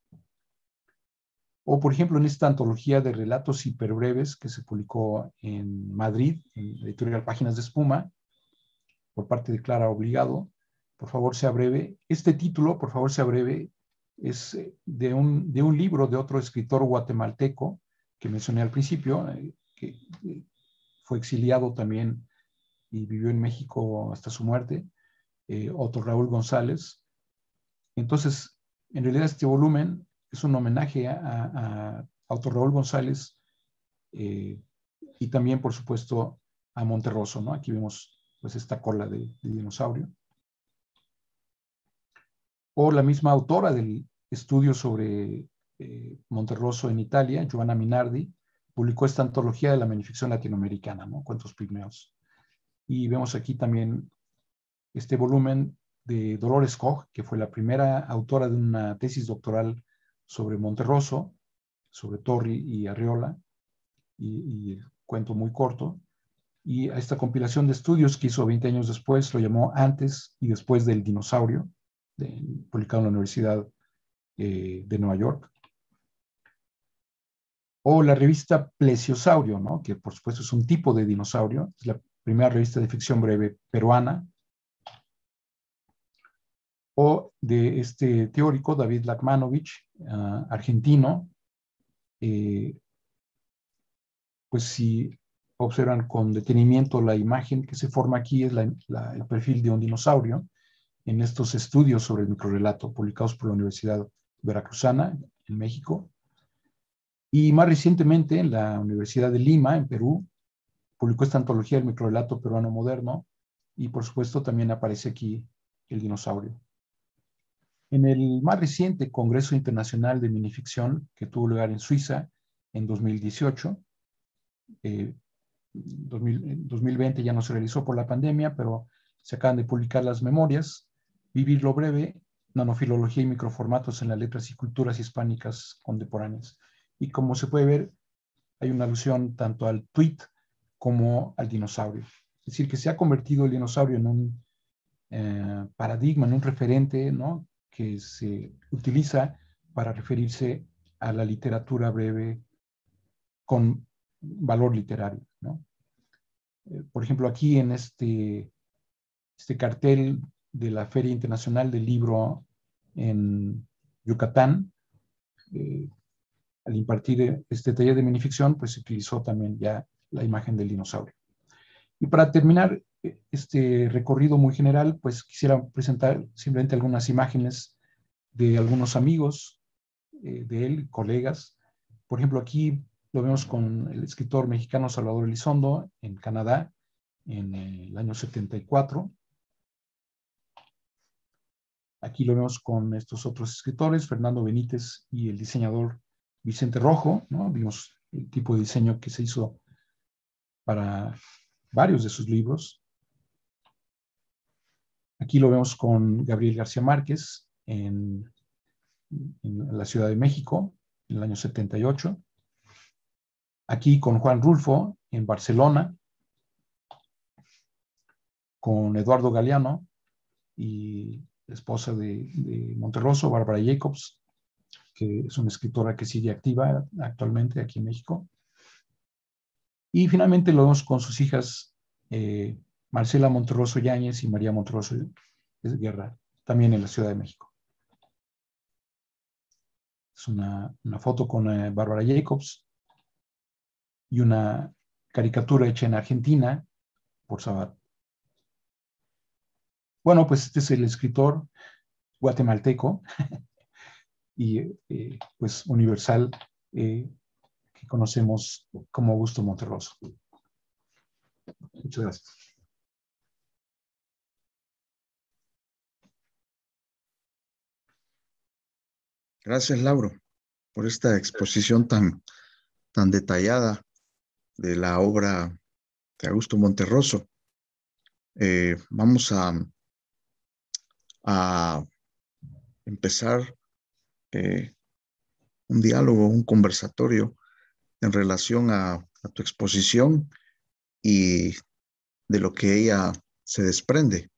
O, por ejemplo, en esta antología de relatos hiperbreves que se publicó en Madrid, en la editorial Páginas de Espuma, por parte de Clara Obligado, por favor sea breve. Este título, por favor sea breve, es de un libro de otro escritor guatemalteco que mencioné al principio, que fue exiliado también y vivió en México hasta su muerte, Otto Raúl González. Entonces, en realidad este volumen es un homenaje a Otto Raúl González y también, por supuesto, a Monterroso, ¿no? Aquí vemos pues esta cola de dinosaurio. O la misma autora del estudio sobre Monterroso en Italia, Giovanna Minardi, publicó esta antología de la minificción latinoamericana, ¿no? Cuentos pigmeos. Y vemos aquí también este volumen de Dolores Koch, que fue la primera autora de una tesis doctoral sobre Monterroso, sobre Torri y Arriola, y el cuento muy corto. Y a esta compilación de estudios que hizo 20 años después lo llamó Antes y Después del Dinosaurio, publicado en la Universidad de Nueva York. O la revista Plesiosaurio, ¿no? Que por supuesto es un tipo de dinosaurio, es la primera revista de ficción breve peruana. O de este teórico, David Lachmanovich, argentino. Pues si observan con detenimiento la imagen que se forma aquí, es el perfil de un dinosaurio en estos estudios sobre el microrrelato publicados por la Universidad Veracruzana en México. Y más recientemente en la Universidad de Lima, en Perú, publicó esta antología del microrrelato peruano moderno y por supuesto también aparece aquí el dinosaurio. En el más reciente Congreso Internacional de Minificción que tuvo lugar en Suiza en 2018, 2020 ya no se realizó por la pandemia, pero se acaban de publicar las memorias, Vivir lo breve, nanofilología y microformatos en las letras y culturas hispánicas contemporáneas. Y como se puede ver, hay una alusión tanto al tweet como al dinosaurio. Es decir, que se ha convertido el dinosaurio en un paradigma, en un referente, ¿no? Que se utiliza para referirse a la literatura breve con valor literario, ¿no? Por ejemplo, aquí en este cartel de la Feria Internacional del Libro en Yucatán, al impartir este taller de minificción, pues se utilizó también ya la imagen del dinosaurio. Y para terminar este recorrido muy general, pues quisiera presentar simplemente algunas imágenes de algunos amigos de él, colegas. Por ejemplo, aquí lo vemos con el escritor mexicano Salvador Elizondo en Canadá en el año 74. Aquí lo vemos con estos otros escritores, Fernando Benítez y el diseñador Vicente Rojo, ¿no? Vimos el tipo de diseño que se hizo para varios de sus libros. Aquí lo vemos con Gabriel García Márquez en la Ciudad de México, en el año 78. Aquí con Juan Rulfo en Barcelona, con Eduardo Galeano y la esposa de Monterroso, Bárbara Jacobs, que es una escritora que sigue activa actualmente aquí en México. Y finalmente lo vemos con sus hijas Marcela Monterroso Yáñez y María Monterroso Guerra, también en la Ciudad de México. Es una foto con Bárbara Jacobs y una caricatura hecha en Argentina por Sabat. Bueno, pues este es el escritor guatemalteco y pues universal que conocemos como Augusto Monterroso. Muchas gracias. Gracias, Lauro, por esta exposición tan detallada de la obra de Augusto Monterroso. Vamos a empezar un diálogo, un conversatorio en relación a tu exposición y de lo que ella se desprende.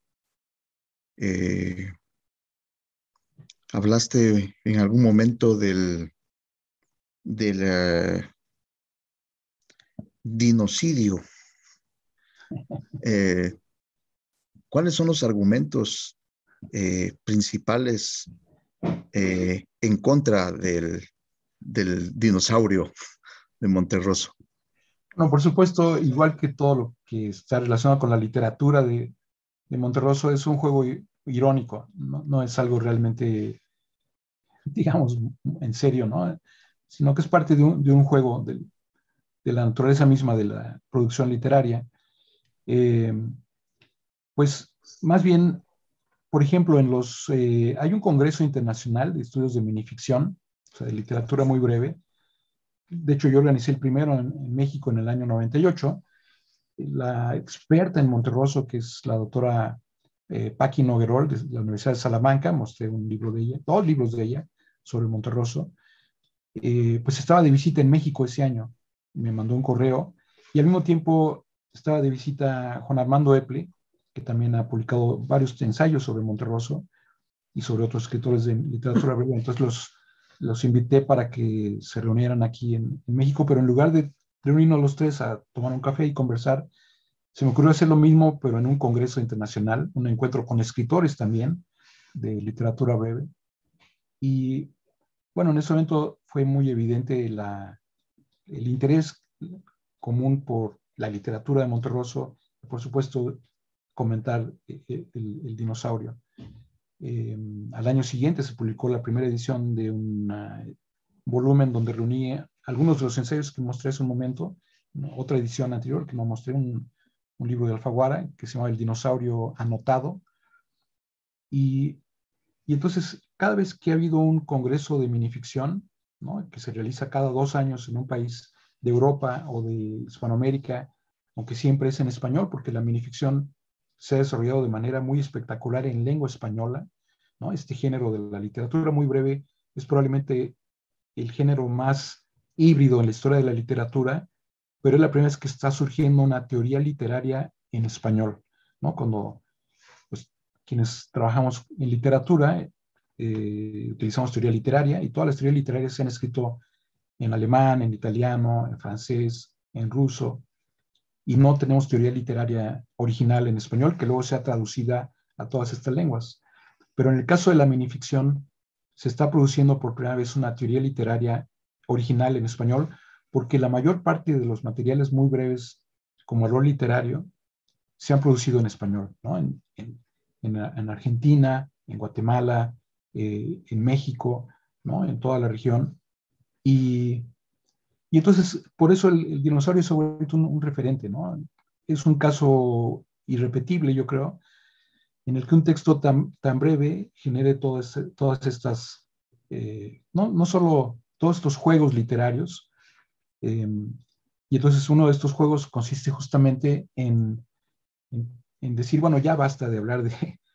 Hablaste en algún momento del dinocidio. ¿Cuáles son los argumentos principales en contra del dinosaurio de Monterroso? No, por supuesto, igual que todo lo que está relacionado con la literatura de Monterroso, es un juego irónico, no es algo realmente, digamos, en serio, ¿no? Sino que es parte de un juego de la naturaleza misma de la producción literaria. Pues más bien, por ejemplo, hay un congreso internacional de estudios de minificción, o sea, de literatura muy breve. De hecho, yo organicé el primero en México en el año 98. La experta en Monterroso, que es la doctora Paqui Noguerol, de la Universidad de Salamanca, mostré un libro de ella, 2 libros de ella sobre Monterroso, pues estaba de visita en México ese año. Me mandó un correo y al mismo tiempo estaba de visita Juan Armando Eple, que también ha publicado varios ensayos sobre Monterroso y sobre otros escritores de literatura breve. Entonces los invité para que se reunieran aquí en México, pero en lugar de reunirnos los tres a tomar un café y conversar, se me ocurrió hacer lo mismo, pero en un congreso internacional, un encuentro con escritores también de literatura breve. Y bueno, en ese momento fue muy evidente el interés común por la literatura de Monterroso, por supuesto, comentar el dinosaurio. Al año siguiente se publicó la primera edición de un volumen donde reunía algunos de los ensayos que mostré hace un momento, ¿no? Otra edición anterior que me mostré, un libro de Alfaguara que se llama El dinosaurio anotado. Y entonces, cada vez que ha habido un congreso de minificción, ¿no? Que se realiza cada 2 años en un país de Europa o de Hispanoamérica, aunque siempre es en español, porque la minificción se ha desarrollado de manera muy espectacular en lengua española, ¿no? Este género de la literatura muy breve es probablemente el género más híbrido en la historia de la literatura, pero es la primera vez que está surgiendo una teoría literaria en español, ¿no? Cuando pues, quienes trabajamos en literatura utilizamos teoría literaria y todas las teorías literarias se han escrito en alemán, en italiano, en francés, en ruso, y no tenemos teoría literaria original en español que luego sea traducida a todas estas lenguas. Pero en el caso de la minificción, se está produciendo por primera vez una teoría literaria original en español, porque la mayor parte de los materiales muy breves, como el rol literario, se han producido en español, ¿no? En Argentina, en en México, ¿no? En toda la región. Y Y entonces, por eso el dinosaurio se ha vuelto un referente, ¿no? Es un caso irrepetible, yo creo, en el que un texto tan breve genere todas estas, no solo todos estos juegos literarios. Y entonces uno de estos juegos consiste justamente en decir, bueno, ya basta de hablar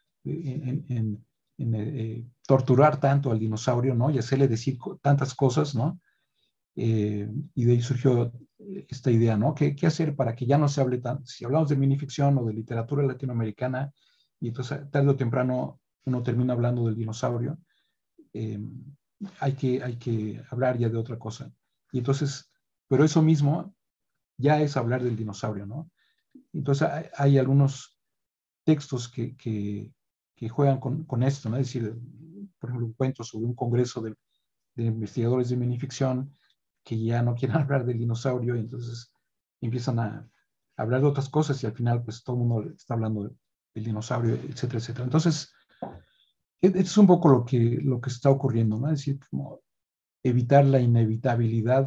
torturar tanto al dinosaurio, ¿no? Y hacerle decir tantas cosas, ¿no? Y de ahí surgió esta idea, ¿no? ¿Qué hacer para que ya no se hable tanto? Si hablamos de minificción o de literatura latinoamericana, y entonces tarde o temprano uno termina hablando del dinosaurio, eh, hay que hablar ya de otra cosa. Y entonces, pero eso mismo ya es hablar del dinosaurio, ¿no? Entonces hay algunos textos que juegan con esto, ¿no? Es decir, por ejemplo, un cuento sobre un congreso de investigadores de minificción que ya no quieren hablar del dinosaurio y entonces empiezan a hablar de otras cosas y al final pues todo el mundo está hablando del dinosaurio, etcétera, etcétera. Entonces, es un poco lo que está ocurriendo, ¿no? Es decir, como evitar la inevitabilidad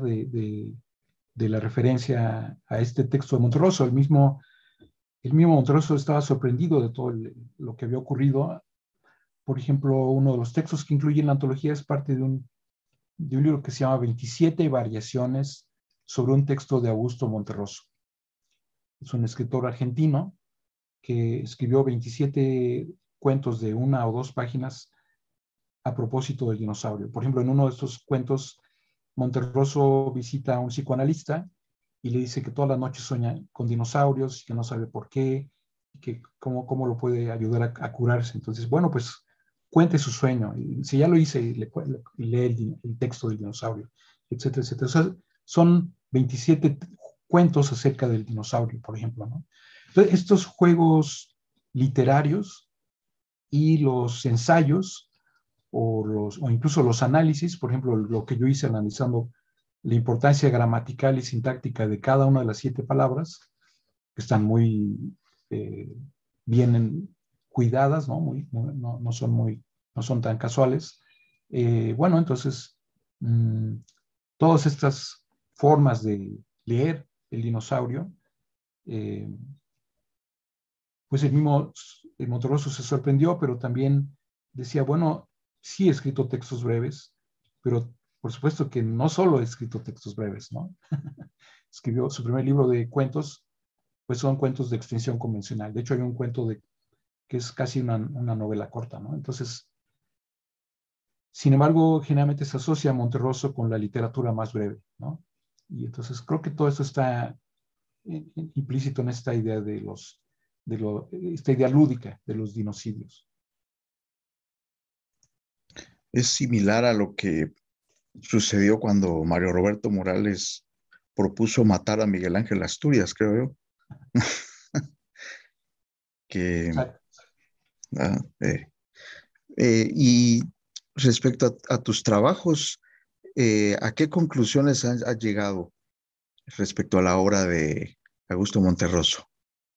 de la referencia a este texto de Monterroso. El mismo Monterroso estaba sorprendido de todo lo que había ocurrido. Por ejemplo, uno de los textos que incluye en la antología es parte de un libro que se llama 27 variaciones sobre un texto de Augusto Monterroso. Es un escritor argentino que escribió 27 cuentos de 1 o 2 páginas a propósito del dinosaurio. Por ejemplo, en uno de estos cuentos, Monterroso visita a un psicoanalista y le dice que todas las noches sueña con dinosaurios y que no sabe por qué, y que cómo lo puede ayudar a curarse. Entonces, bueno, pues cuente su sueño. Y si ya lo hice, lee el texto del dinosaurio, etcétera, etcétera. O sea, son 27 cuentos acerca del dinosaurio, por ejemplo, ¿no? Entonces, estos juegos literarios y los ensayos o incluso los análisis, por ejemplo, lo que yo hice analizando la importancia gramatical y sintáctica de cada una de las 7 palabras, que están muy eh, bien cuidadas, ¿no? No son tan casuales. Bueno, entonces, todas estas formas de leer el dinosaurio, eh, pues el Monterroso se sorprendió, pero también decía, bueno, sí he escrito textos breves, pero por supuesto que no solo he escrito textos breves, ¿no? Escribió su primer libro de cuentos, pues son cuentos de extensión convencional. De hecho, hay un cuento que es casi una novela corta, ¿no? Entonces, sin embargo, generalmente se asocia a Monterroso con la literatura más breve, ¿no? Y entonces creo que todo eso está implícito en esta idea esta idea lúdica de los dinocidios. Es similar a lo que sucedió cuando Mario Roberto Morales propuso matar a Miguel Ángel Asturias, creo yo. Que, Exacto. ah, y respecto a tus trabajos, ¿a qué conclusiones has llegado respecto a la obra de Augusto Monterroso?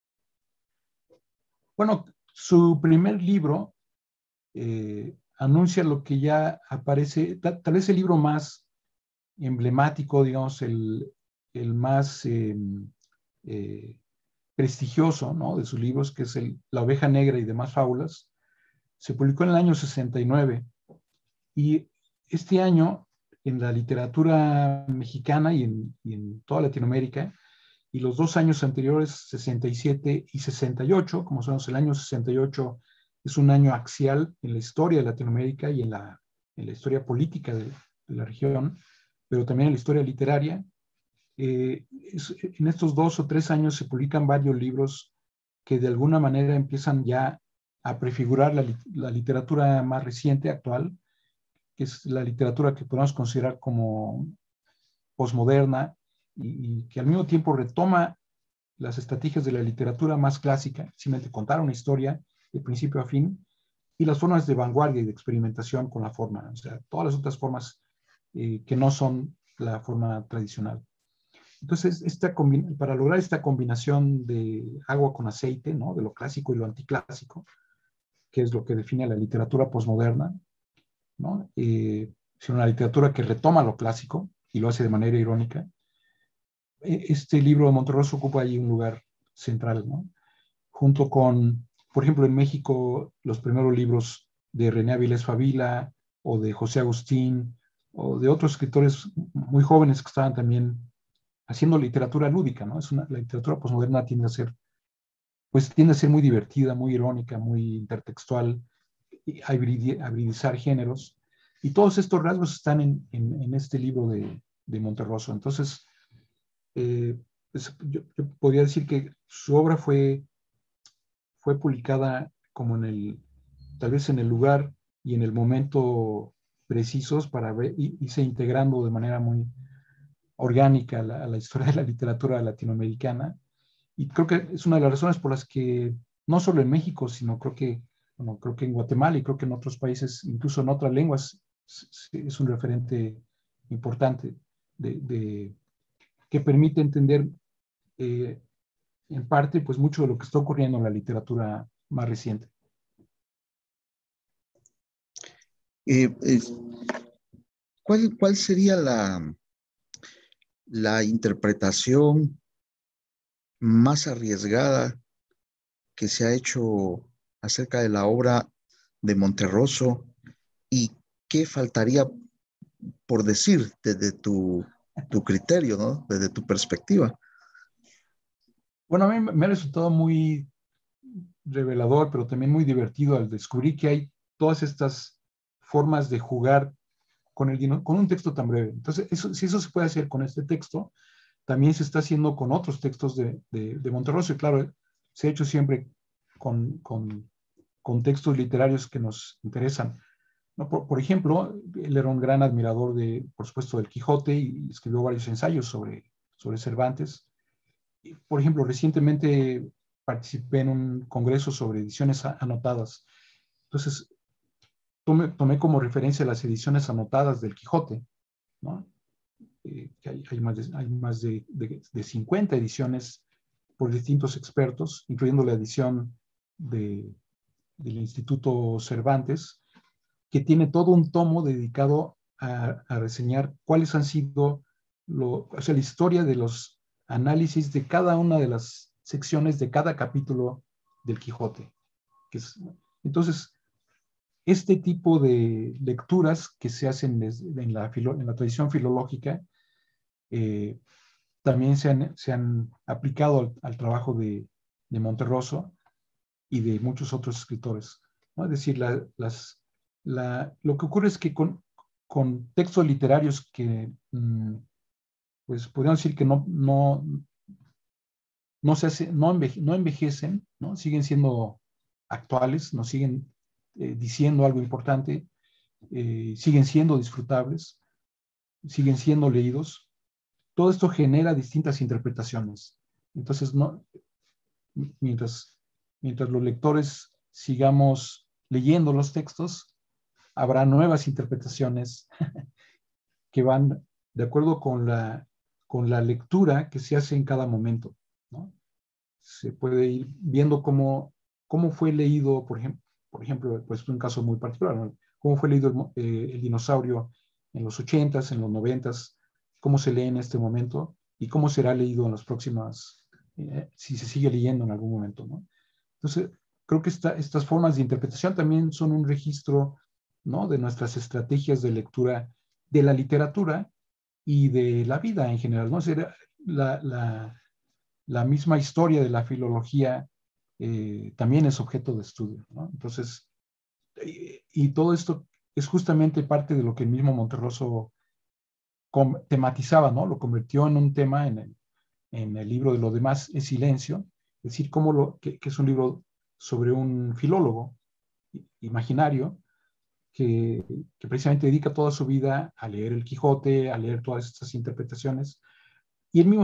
Bueno, su primer libro anuncia lo que ya aparece, tal vez el libro más emblemático, digamos, el más eh, prestigioso, ¿no? De sus libros, que es La oveja negra y demás fábulas, se publicó en el año 69 y este año en la literatura mexicana y en toda Latinoamérica, y los 2 años anteriores, 67 y 68, como sabemos, el año 68 es un año axial en la historia de Latinoamérica y en la historia política de la región, pero también en la historia literaria. En estos 2 o 3 años se publican varios libros que de alguna manera empiezan ya a prefigurar la literatura más reciente, actual, que es la literatura que podemos considerar como posmoderna y que al mismo tiempo retoma las estrategias de la literatura más clásica, simplemente contar una historia de principio a fin, y las formas de vanguardia y de experimentación con la forma, o sea, todas las otras formas que no son la forma tradicional. Entonces, para lograr esta combinación de agua con aceite, ¿no? De lo clásico y lo anticlásico, que es lo que define la literatura posmoderna, ¿no? Es una literatura que retoma lo clásico y lo hace de manera irónica, este libro de Monterroso ocupa ahí un lugar central, ¿no? Junto con, por ejemplo, en México, los primeros libros de René Avilés Favila o de José Agustín o de otros escritores muy jóvenes que estaban también haciendo literatura lúdica, ¿no? La literatura posmoderna tiende a ser muy divertida, muy irónica, muy intertextual, a hibridizar géneros. Y todos estos rasgos están en este libro de Monterroso. Entonces, yo podría decir que su obra fue publicada como tal vez en el lugar y en el momento precisos para ver, irse integrando de manera muy orgánica a la historia de la literatura latinoamericana. Y creo que es una de las razones por las que, no solo en México, sino creo que en Guatemala y creo que en otros países, incluso en otras lenguas, es un referente importante que permite entender eh, en parte pues mucho de lo que está ocurriendo en la literatura más reciente. Eh, es- ¿Cuál sería la interpretación más arriesgada que se ha hecho acerca de la obra de Monterroso y qué faltaría por decir desde tu criterio, ¿no? Desde tu perspectiva? Bueno, a mí me ha resultado muy revelador, pero también muy divertido al descubrir que hay todas estas formas de jugar con un texto tan breve. Entonces, si eso se puede hacer con este texto, también se está haciendo con otros textos de Monterroso. Y claro, se ha hecho siempre con textos literarios que nos interesan. ¿No? Por ejemplo, él era un gran admirador por supuesto, del Quijote y escribió varios ensayos sobre Cervantes. Y, por ejemplo, recientemente participé en un congreso sobre ediciones anotadas. Entonces, tomé como referencia las ediciones anotadas del Quijote, ¿no? Que hay más de 50 ediciones por distintos expertos, incluyendo la edición del Instituto Cervantes, que tiene todo un tomo dedicado a reseñar cuáles han sido, o sea, la historia de los análisis de cada una de las secciones de cada capítulo del Quijote. Entonces, este tipo de lecturas que se hacen en la tradición filológica eh, también se han aplicado al trabajo de Monterroso y de muchos otros escritores, ¿no? Es decir, lo que ocurre es que con textos literarios que, pues podríamos decir que no envejecen, ¿no? Siguen siendo actuales, nos siguen diciendo algo importante, siguen siendo disfrutables, siguen siendo leídos. Todo esto genera distintas interpretaciones. Entonces, mientras, mientras los lectores sigamos leyendo los textos, habrá nuevas interpretaciones que van de acuerdo con la lectura que se hace en cada momento, ¿no? Se puede ir viendo cómo fue leído, por ejemplo, pues un caso muy particular, ¿no? Cómo fue leído el dinosaurio en los 80s, en los 90s, cómo se lee en este momento y cómo será leído en las próximas, si se sigue leyendo en algún momento, ¿no? Entonces, creo que estas formas de interpretación también son un registro, ¿no? De nuestras estrategias de lectura de la literatura y de la vida en general, ¿no? O sea, la misma historia de la filología también es objeto de estudio, ¿no? Entonces, y todo esto es justamente parte de lo que el mismo Monterroso tematizaba, ¿no? Lo convirtió en un tema en el libro de Lo demás es silencio, es decir, que es un libro sobre un filólogo imaginario que precisamente dedica toda su vida a leer el Quijote, a leer todas estas interpretaciones, y él mismo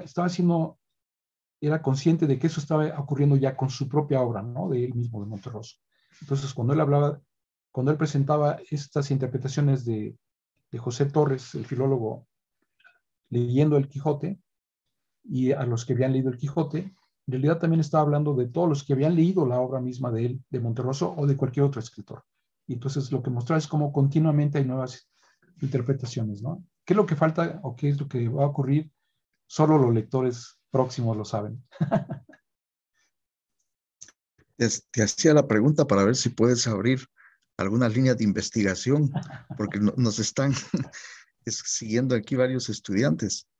era consciente de que eso estaba ocurriendo ya con su propia obra, ¿no? De él mismo, de Monterroso. Entonces, cuando él presentaba estas interpretaciones de José Torres, el filólogo, leyendo el Quijote, y a los que habían leído el Quijote, en realidad también estaba hablando de todos los que habían leído la obra misma de él, de Monterroso o de cualquier otro escritor. Y entonces lo que mostraba es cómo continuamente hay nuevas interpretaciones, ¿no? ¿Qué es lo que falta o qué es lo que va a ocurrir? solo los lectores próximos lo saben. Te hacía la pregunta para ver si puedes abrir algunas líneas de investigación, porque nos están siguiendo aquí varios estudiantes.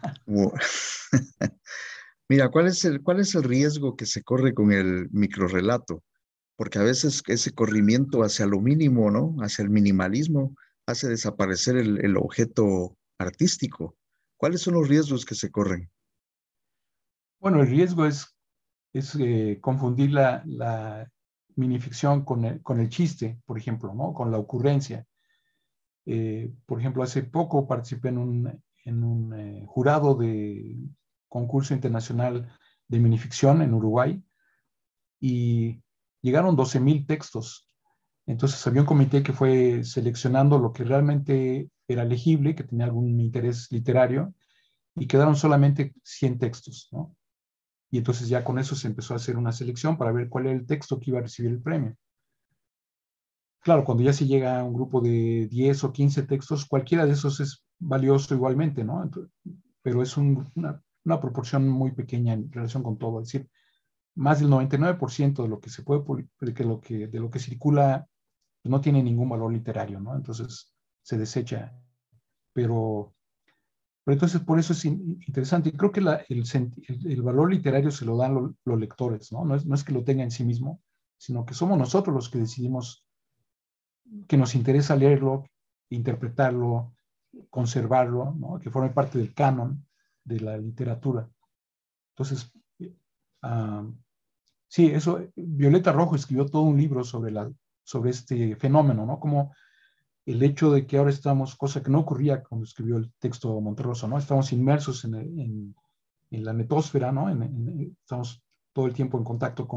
Mira, cuál es el riesgo que se corre con el microrrelato? Porque a veces ese corrimiento hacia lo mínimo, ¿no? Hacia el minimalismo, hace desaparecer el objeto artístico. ¿Cuáles son los riesgos que se corren? Bueno, el riesgo es confundir la minificción con el chiste, por ejemplo, ¿no? Con la ocurrencia. Por ejemplo, hace poco participé en un jurado de concurso internacional de minificción en Uruguay y llegaron 12,000 textos. Entonces había un comité que fue seleccionando lo que realmente era legible, que tenía algún interés literario, y quedaron solamente 100 textos, ¿no? Y entonces ya con eso se empezó a hacer una selección para ver cuál era el texto que iba a recibir el premio. Claro, cuando ya se llega a un grupo de 10 o 15 textos, cualquiera de esos es valioso igualmente, ¿no? Entonces, pero es una proporción muy pequeña en relación con todo. Es decir, más del 99% de lo que se puede, de lo que circula no tiene ningún valor literario, ¿no? Entonces se desecha. Pero entonces por eso es interesante. Y creo que el valor literario se lo dan los lectores, ¿no? No es que lo tenga en sí mismo, sino que somos nosotros los que decidimos que nos interesa leerlo, interpretarlo, conservarlo, ¿no? Que forme parte del canon de la literatura. Entonces, uh, sí, eso, Violeta Rojo escribió todo un libro sobre este fenómeno, ¿no? Como el hecho de que ahora estamos, cosa que no ocurría cuando escribió el texto Monterroso, ¿no? Estamos inmersos en la netosfera, ¿no? Estamos todo el tiempo en contacto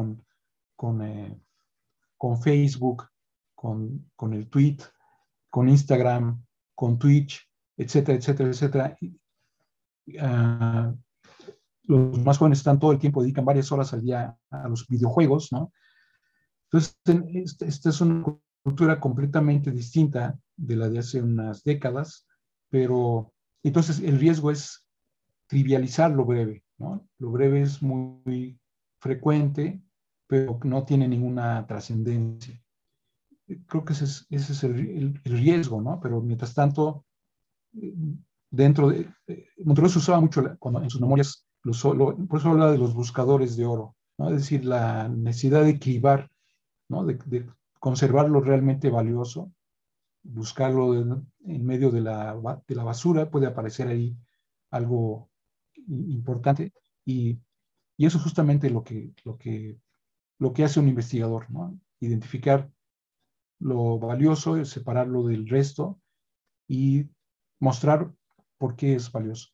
con Facebook, con el tweet, con Instagram, con Twitch, etcétera, etcétera, etcétera. Los más jóvenes están todo el tiempo, dedican varias horas al día a los videojuegos, ¿no? Entonces, esta es una cultura completamente distinta de la de hace unas décadas, pero entonces el riesgo es trivializar lo breve, ¿no? Lo breve es muy frecuente, pero no tiene ninguna trascendencia. Creo que ese es el riesgo, ¿no? Pero mientras tanto, dentro de... Monterroso usaba mucho cuando en sus memorias, por eso habla de los buscadores de oro, ¿no? Es decir, la necesidad de cribar, ¿no? De conservar lo realmente valioso, buscarlo en medio de la basura, puede aparecer ahí algo importante y eso es justamente lo que hace un investigador, ¿no? Identificar lo valioso, separarlo del resto y mostrar por qué es valioso.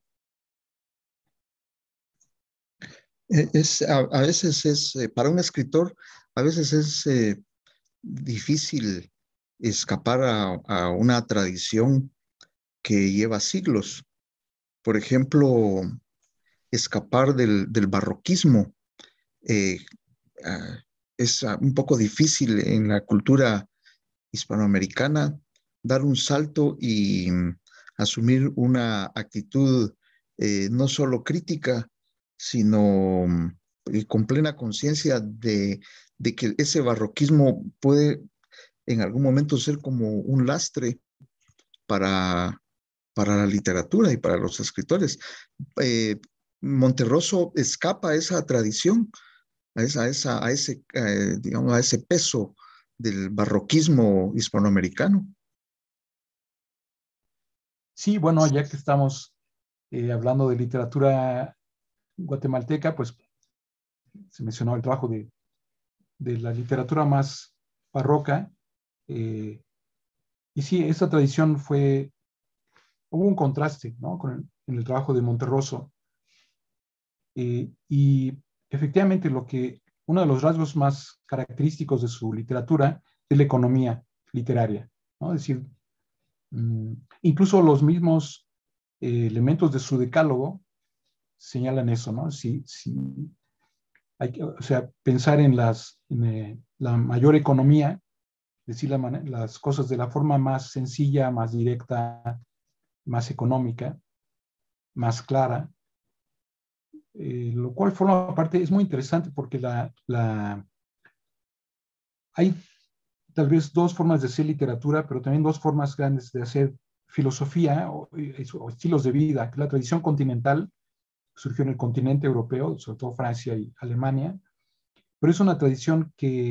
A veces para un escritor, a veces es difícil escapar a una tradición que lleva siglos. Por ejemplo, escapar del barroquismo. Eh, uh, es un poco difícil en la cultura hispanoamericana dar un salto y asumir una actitud no solo crítica, sino con plena conciencia de que ese barroquismo puede en algún momento ser como un lastre para, para la literatura y para los escritores. Eh, Monterroso escapa a esa tradición, digamos, a ese peso del barroquismo hispanoamericano. Sí, bueno, ya que estamos hablando de literatura guatemalteca, pues se mencionó el trabajo de la literatura más barroca. Y sí, esta tradición hubo un contraste, ¿no? En el trabajo de Monterroso. Y efectivamente uno de los rasgos más característicos de su literatura es la economía literaria, ¿no? Es decir, incluso los mismos elementos de su decálogo señalan eso, ¿no? Si hay que, o sea, pensar en la mayor economía, decir las cosas de la forma más sencilla, más directa, más económica, más clara, lo cual forma parte, es muy interesante porque hay tal vez dos formas de hacer literatura, pero también dos formas grandes de hacer filosofía o estilos de vida. La tradición continental surgió en el continente europeo, sobre todo Francia y Alemania, pero es una tradición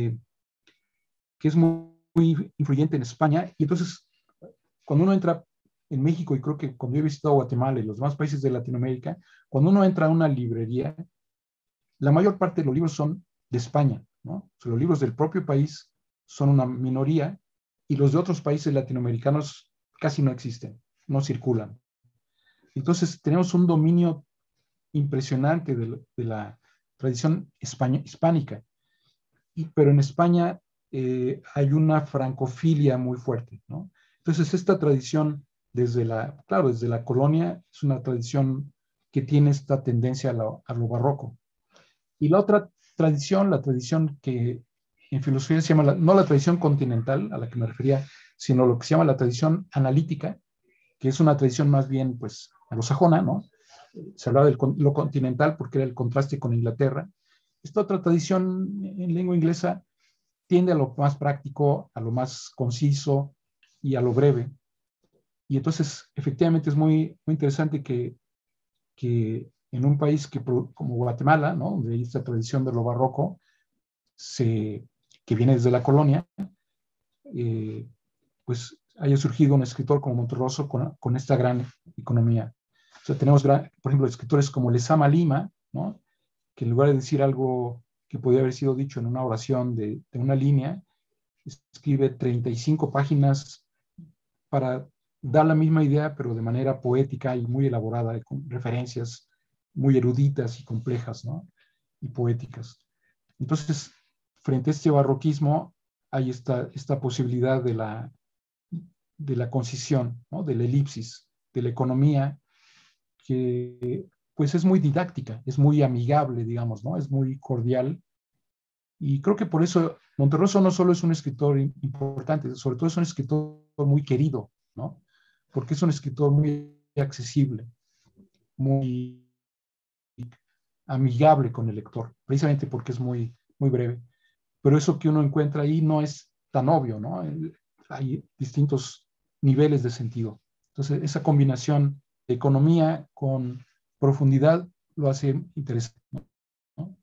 que es muy influyente en España. Y entonces, cuando uno entra en México, y creo que cuando he visitado Guatemala y los demás países de Latinoamérica, cuando uno entra a una librería, la mayor parte de los libros son de España, ¿no? O sea, los libros del propio país son una minoría y los de otros países latinoamericanos casi no existen, no circulan. Entonces, tenemos un dominio impresionante de la tradición hispánica, pero en España hay una francofilia muy fuerte, ¿no? Entonces, esta tradición claro, desde la colonia es una tradición que tiene esta tendencia a lo barroco. Y la otra tradición, la tradición que en filosofía se llama, no la tradición continental a la que me refería, sino lo que se llama la tradición analítica, que es una tradición más bien, pues, anglosajona, ¿no? Se hablaba de lo continental porque era el contraste con Inglaterra. Esta otra tradición en lengua inglesa tiende a lo más práctico, a lo más conciso y a lo breve. Y entonces, efectivamente, es muy interesante que en un país como Guatemala, ¿no? Donde hay esta tradición de lo barroco, que viene desde la colonia, eh, pues haya surgido un escritor como Monterroso con esta gran economía. O sea, tenemos, por ejemplo, escritores como Lezama Lima, ¿no? Que en lugar de decir algo que podía haber sido dicho en una oración de una línea, escribe 35 páginas para dar la misma idea, pero de manera poética y muy elaborada, con referencias muy eruditas y complejas, ¿no? Y poéticas. Entonces, frente a este barroquismo, hay esta posibilidad de la concisión, ¿no? De la elipsis, de la economía, que pues es muy didáctica, es muy amigable, digamos, ¿no? Es muy cordial. Y creo que por eso Monterroso no solo es un escritor importante, sobre todo es un escritor muy querido, ¿no? Porque es un escritor muy accesible, muy amigable con el lector, precisamente porque es muy breve. Pero eso que uno encuentra ahí no es tan obvio, ¿no? Hay distintos niveles de sentido. Entonces, esa combinación de economía con profundidad lo hace interesante, ¿no?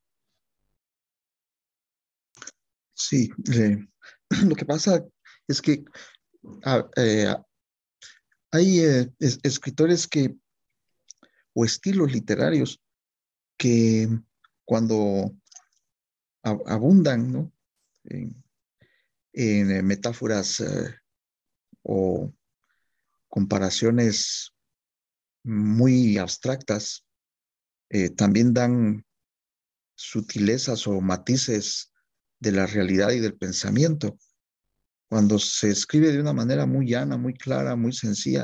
Sí, lo que pasa es que ah, hay escritores o estilos literarios que cuando abundan, ¿no? en, en metáforas o comparaciones muy abstractas, también dan sutilezas o matices de la realidad y del pensamiento. Cuando se escribe de una manera muy llana, muy clara, muy sencilla,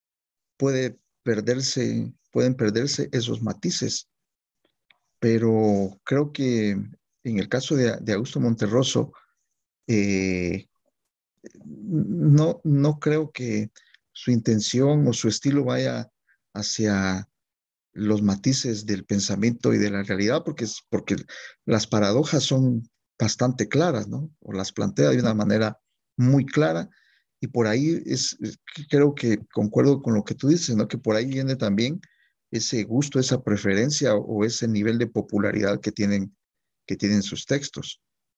pueden perderse esos matices. Pero creo que en el caso de Augusto Monterroso, eh, no creo que su intención o su estilo vaya hacia los matices del pensamiento y de la realidad, porque las paradojas son bastante claras, ¿no? O las plantea de una manera muy clara, y por ahí creo que concuerdo con lo que tú dices, ¿no? Que por ahí viene también ese gusto, esa preferencia o ese nivel de popularidad que tienen sus textos.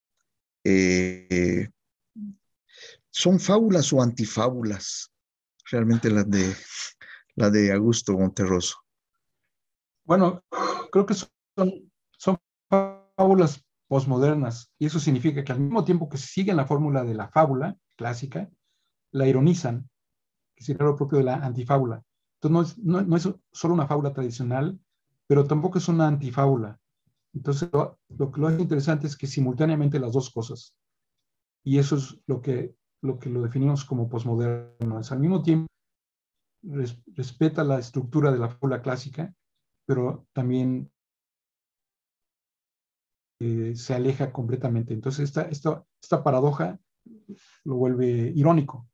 Eh, ¿Son fábulas o antifábulas realmente las de Augusto Monterroso? Bueno, creo que son fábulas posmodernas y eso significa que al mismo tiempo que siguen la fórmula de la fábula clásica, la ironizan, que sería lo propio de la antifábula. Entonces no es solo una fábula tradicional, pero tampoco es una antifábula. Entonces lo que lo hace interesante es que simultáneamente las dos cosas, y eso es lo que lo definimos como posmoderno, es al mismo tiempo respeta la estructura de la fábula clásica, pero también se aleja completamente. Entonces, esta paradoja lo vuelve irónico.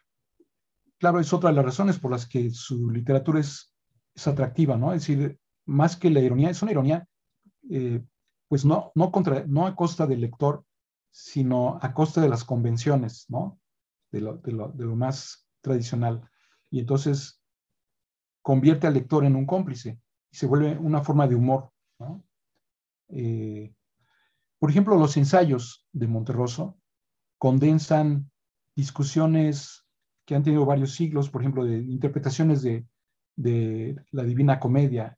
Claro, es otra de las razones por las que su literatura es atractiva, ¿no? Es decir, más que la ironía, es una ironía, pues no a costa del lector, sino a costa de las convenciones, ¿no? De lo más tradicional. Y entonces convierte al lector en un cómplice y se vuelve una forma de humor, ¿no? Por ejemplo, los ensayos de Monterroso condensan discusiones que han tenido varios siglos, por ejemplo, de interpretaciones de la Divina Comedia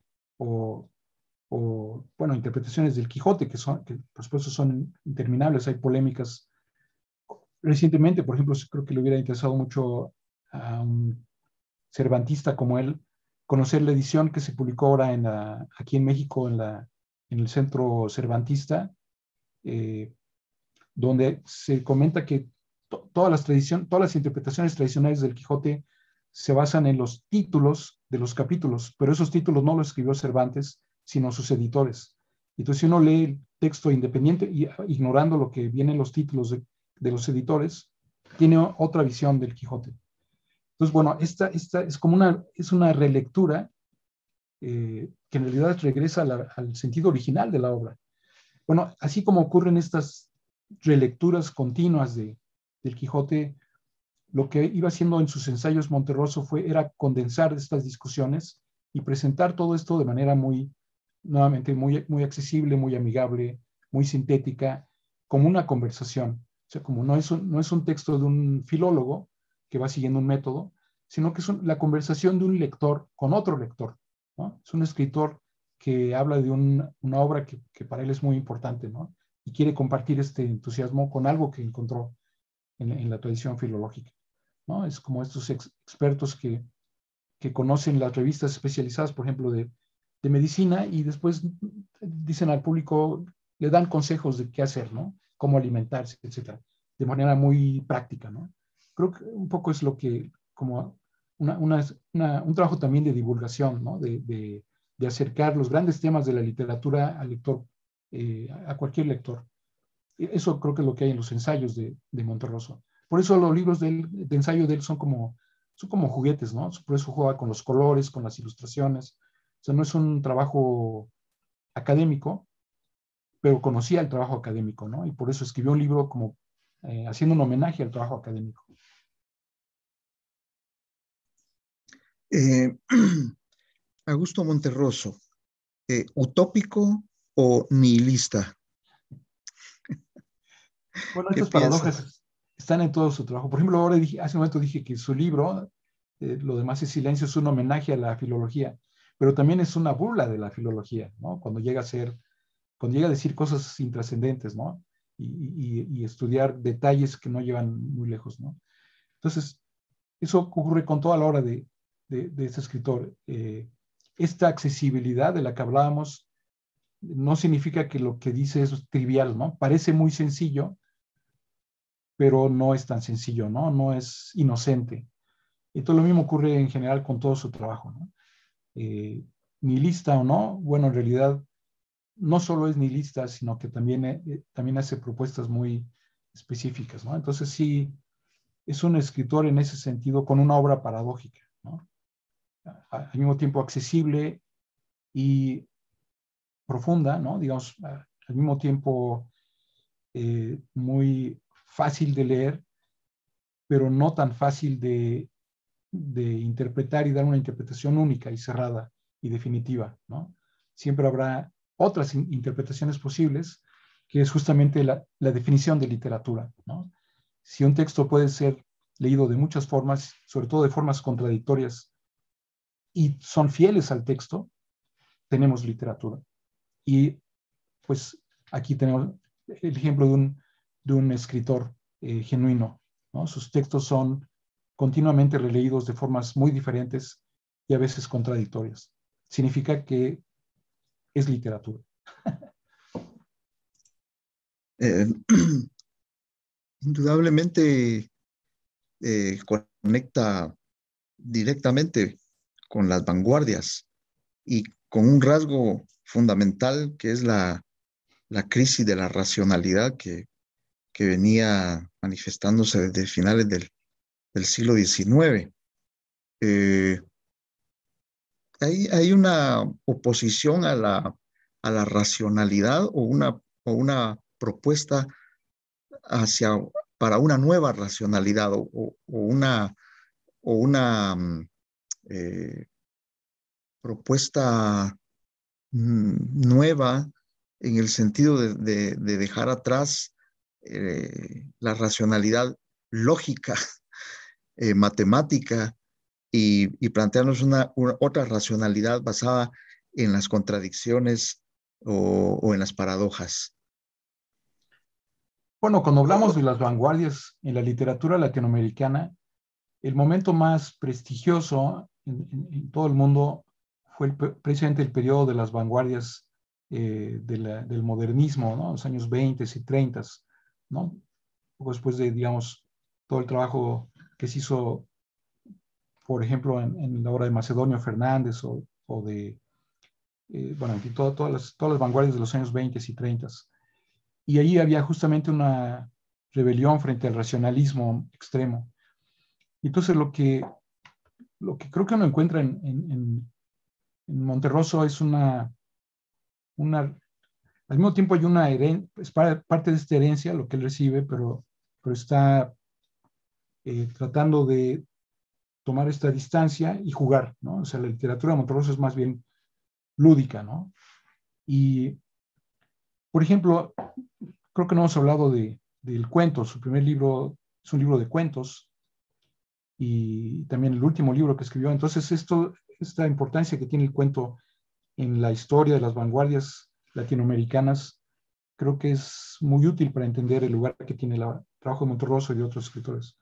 bueno, interpretaciones del Quijote, que por supuesto son interminables, hay polémicas. Recientemente, por ejemplo, creo que le hubiera interesado mucho a un cervantista como él conocer la edición que se publicó ahora aquí en México, en el Centro Cervantista, donde se comenta que todas las interpretaciones tradicionales del Quijote se basan en los títulos de los capítulos, pero esos títulos no los escribió Cervantes, sino sus editores. Entonces, si uno lee el texto independiente y ignorando lo que viene en los títulos de los editores, tiene otra visión del Quijote. Entonces, bueno, esta es una relectura que en realidad regresa al sentido original de la obra. Bueno, así como ocurren estas relecturas continuas del Quijote, lo que iba haciendo en sus ensayos Monterroso era condensar estas discusiones y presentar todo esto de manera nuevamente, muy accesible, muy amigable, muy sintética, como una conversación. O sea, como no es un texto de un filólogo que va siguiendo un método, sino que es la conversación de un lector con otro lector, ¿no? Es un escritor que habla de una obra que para él es muy importante, ¿no? Y quiere compartir este entusiasmo con algo que encontró en la tradición filológica, ¿no? Es como estos expertos que conocen las revistas especializadas, por ejemplo, de medicina y después dicen al público, le dan consejos de qué hacer, ¿no? Cómo alimentarse, etcétera, de manera muy práctica, ¿no? Creo que un poco es lo que, como un trabajo también de divulgación, ¿no? De acercar los grandes temas de la literatura al lector, a cualquier lector. Eso creo que es lo que hay en los ensayos de Monterroso. Por eso los libros de ensayo de él son como juguetes, ¿no? Por eso juega con los colores, con las ilustraciones. O sea, no es un trabajo académico, pero conocía el trabajo académico, ¿no? Y por eso escribió un libro como haciendo un homenaje al trabajo académico. Augusto Monterroso, ¿utópico o nihilista? Bueno, ¿Qué estas piensas? paradojas están en todo su trabajo. Por ejemplo, ahora hace un momento dije que su libro, Lo demás es silencio, es un homenaje a la filología, pero también es una burla de la filología, ¿no? Cuando llega a decir cosas intrascendentes, ¿no? Y estudiar detalles que no llevan muy lejos, ¿no? Entonces, eso ocurre con toda la obra de este escritor. Esta accesibilidad de la que hablábamos no significa que lo que dice es trivial, ¿no? Parece muy sencillo, pero no es tan sencillo, ¿no? No es inocente. Y todo lo mismo ocurre en general con todo su trabajo, ¿no? Nihilista o no, bueno, en realidad no solo es nihilista, sino que también hace propuestas muy específicas, ¿no? Entonces sí, es un escritor en ese sentido con una obra paradójica, ¿no? Al mismo tiempo accesible y profunda, ¿no? Digamos, al mismo tiempo muy fácil de leer, pero no tan fácil de interpretar y dar una interpretación única y cerrada y definitiva, ¿no? Siempre habrá otras interpretaciones posibles, que es justamente la definición de literatura, ¿no? Si un texto puede ser leído de muchas formas, sobre todo de formas contradictorias, y son fieles al texto, tenemos literatura. Y pues aquí tenemos el ejemplo de un escritor genuino, ¿no? Sus textos son continuamente releídos de formas muy diferentes y a veces contradictorias. Significa que es literatura. Eh, Indudablemente conecta directamente con las vanguardias y con un rasgo fundamental que es la crisis de la racionalidad que venía manifestándose desde finales del siglo XIX. Eh, hay una oposición a la racionalidad o una propuesta hacia, para una nueva racionalidad o una eh, propuesta nueva en el sentido de dejar atrás la racionalidad lógica, matemática y plantearnos otra racionalidad basada en las contradicciones o en las paradojas. Bueno, cuando hablamos de las vanguardias en la literatura latinoamericana, el momento más prestigioso en todo el mundo fue precisamente el periodo de las vanguardias del modernismo, ¿no? Los años 20 y 30, ¿no? Poco después de, digamos, todo el trabajo que se hizo, por ejemplo, en la obra de Macedonio Fernández o de, bueno, en fin, todas las vanguardias de los años 20 y 30. Y ahí había justamente una rebelión frente al racionalismo extremo. Entonces, lo que creo que uno encuentra en Monterroso es al mismo tiempo hay una herencia, es parte de esta herencia, lo que él recibe, pero está tratando de tomar esta distancia y jugar, ¿no? O sea, la literatura de Monterroso es más bien lúdica, ¿no? Y, por ejemplo, creo que no hemos hablado del cuento. Su primer libro es un libro de cuentos y también el último libro que escribió. Entonces, esta importancia que tiene el cuento en la historia de las vanguardias latinoamericanas, creo que es muy útil para entender el lugar que tiene el trabajo de Monterroso y de otros escritores.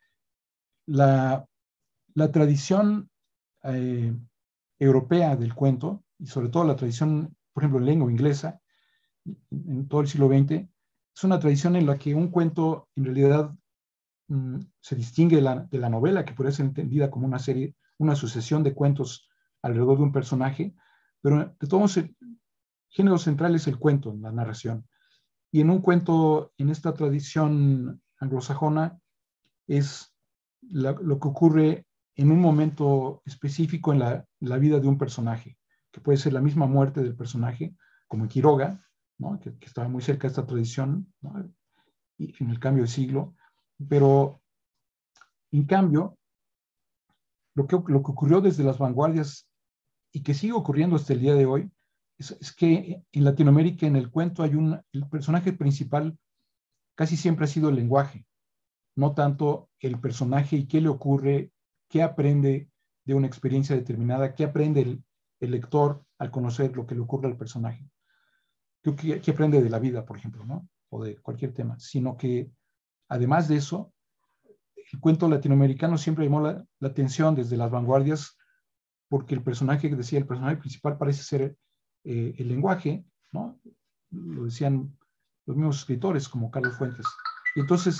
La tradición eh, europea del cuento, y sobre todo la tradición, por ejemplo, en lengua inglesa, en todo el siglo XX, es una tradición en la que un cuento en realidad se distingue de la novela, que puede ser entendida como una serie, una sucesión de cuentos alrededor de un personaje, pero de todos el género central es el cuento, en la narración. Y en un cuento, en esta tradición anglosajona, es lo que ocurre en un momento específico en la vida de un personaje, que puede ser la misma muerte del personaje, como en Quiroga, ¿no? que estaba muy cerca de esta tradición, ¿no? Y en el cambio de siglo, pero en cambio, lo que ocurrió desde las vanguardias y que sigue ocurriendo hasta el día de hoy, es que en Latinoamérica, en el cuento, el personaje principal casi siempre ha sido el lenguaje, no tanto el personaje y qué le ocurre, qué aprende de una experiencia determinada, qué aprende el lector al conocer lo que le ocurre al personaje, qué aprende de la vida, por ejemplo, ¿no? O de cualquier tema, sino que además de eso, el cuento latinoamericano siempre llamó la atención desde las vanguardias porque el personaje que decía, el personaje principal parece ser el lenguaje, ¿no? Lo decían los mismos escritores como Carlos Fuentes. Y entonces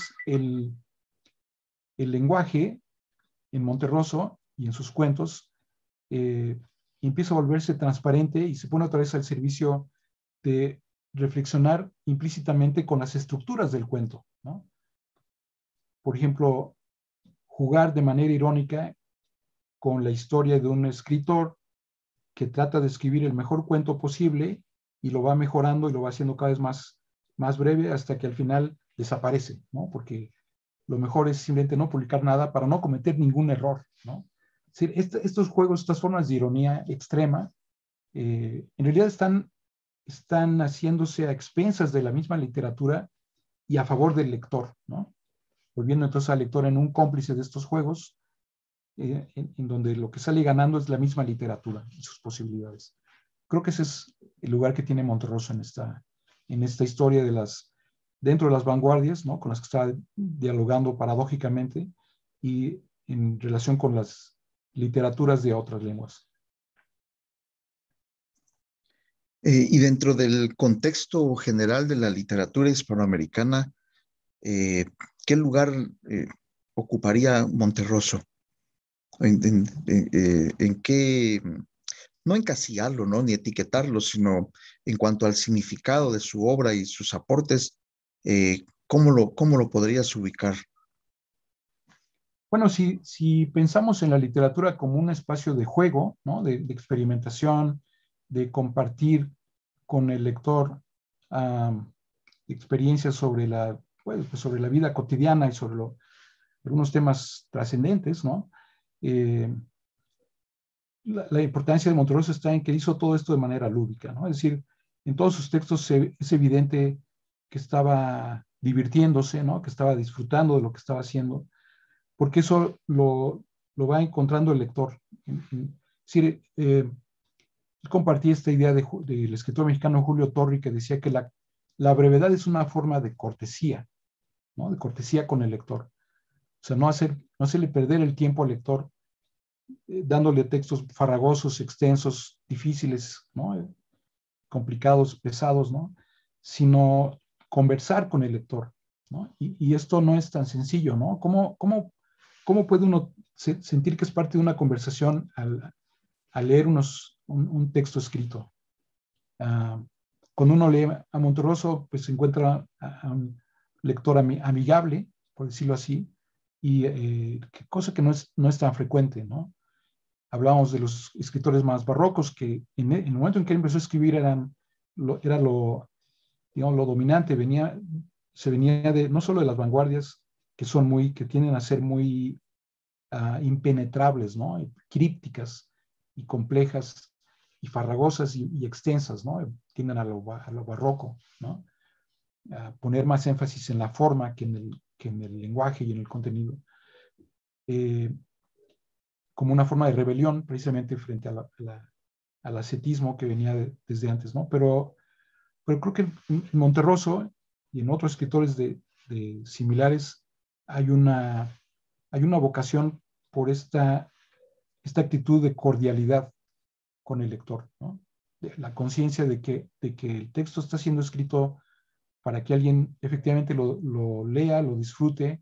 el lenguaje en Monterroso y en sus cuentos empieza a volverse transparente y se pone otra vez al servicio de reflexionar implícitamente con las estructuras del cuento, ¿no? Por ejemplo, jugar de manera irónica con la historia de un escritor que trata de escribir el mejor cuento posible y lo va mejorando y lo va haciendo cada vez más breve hasta que al final desaparece, ¿no? Porque lo mejor es simplemente no publicar nada para no cometer ningún error, ¿no? Es decir, estos juegos, estas formas de ironía extrema, en realidad están haciéndose a expensas de la misma literatura y a favor del lector, ¿no? Volviendo entonces al lector en un cómplice de estos juegos, en donde lo que sale ganando es la misma literatura y sus posibilidades. Creo que ese es el lugar que tiene Monterroso en esta historia dentro de las vanguardias, ¿no? Con las que está dialogando paradójicamente y en relación con las literaturas de otras lenguas. Y dentro del contexto general de la literatura hispanoamericana, ¿qué lugar ocuparía Monterroso? ¿En qué, no encasillarlo, ¿no? Ni etiquetarlo, sino en cuanto al significado de su obra y sus aportes, cómo lo podrías ubicar? Bueno, si pensamos en la literatura como un espacio de juego, ¿no? De experimentación, de compartir con el lector experiencias sobre pues sobre la vida cotidiana y sobre algunos temas trascendentes, ¿no? Eh, la importancia de Monterroso está en que hizo todo esto de manera lúdica, ¿no? Es decir, en todos sus textos es evidente que estaba divirtiéndose, ¿no? Que estaba disfrutando de lo que estaba haciendo, porque eso lo va encontrando el lector. Es decir, compartí esta idea del escritor mexicano Julio Torri, que decía que la brevedad es una forma de cortesía, ¿no? De cortesía con el lector. O sea, no hacerle perder el tiempo al lector dándole textos farragosos, extensos, difíciles, ¿no? Complicados, pesados, ¿no? Sino conversar con el lector, ¿no? Y esto no es tan sencillo, ¿no? ¿Cómo puede uno sentir que es parte de una conversación al leer un texto escrito? Cuando uno lee a Monterroso, pues se encuentra a un lector amigable, por decirlo así, y cosa que no es tan frecuente, ¿no? Hablábamos de los escritores más barrocos que en el momento en que él empezó a escribir era digamos, lo dominante, se venía no solo de las vanguardias, que tienden a ser muy impenetrables, ¿no? Crípticas y complejas y farragosas y extensas, ¿no? Tienden a lo barroco, ¿no? A poner más énfasis en la forma que en el lenguaje y en el contenido. Como una forma de rebelión precisamente frente al ascetismo que venía desde antes, ¿no? Pero creo que en Monterroso y en otros escritores de similares hay una vocación por esta actitud de cordialidad con el lector, ¿no? La conciencia de que el texto está siendo escrito para que alguien efectivamente lo lea, lo disfrute,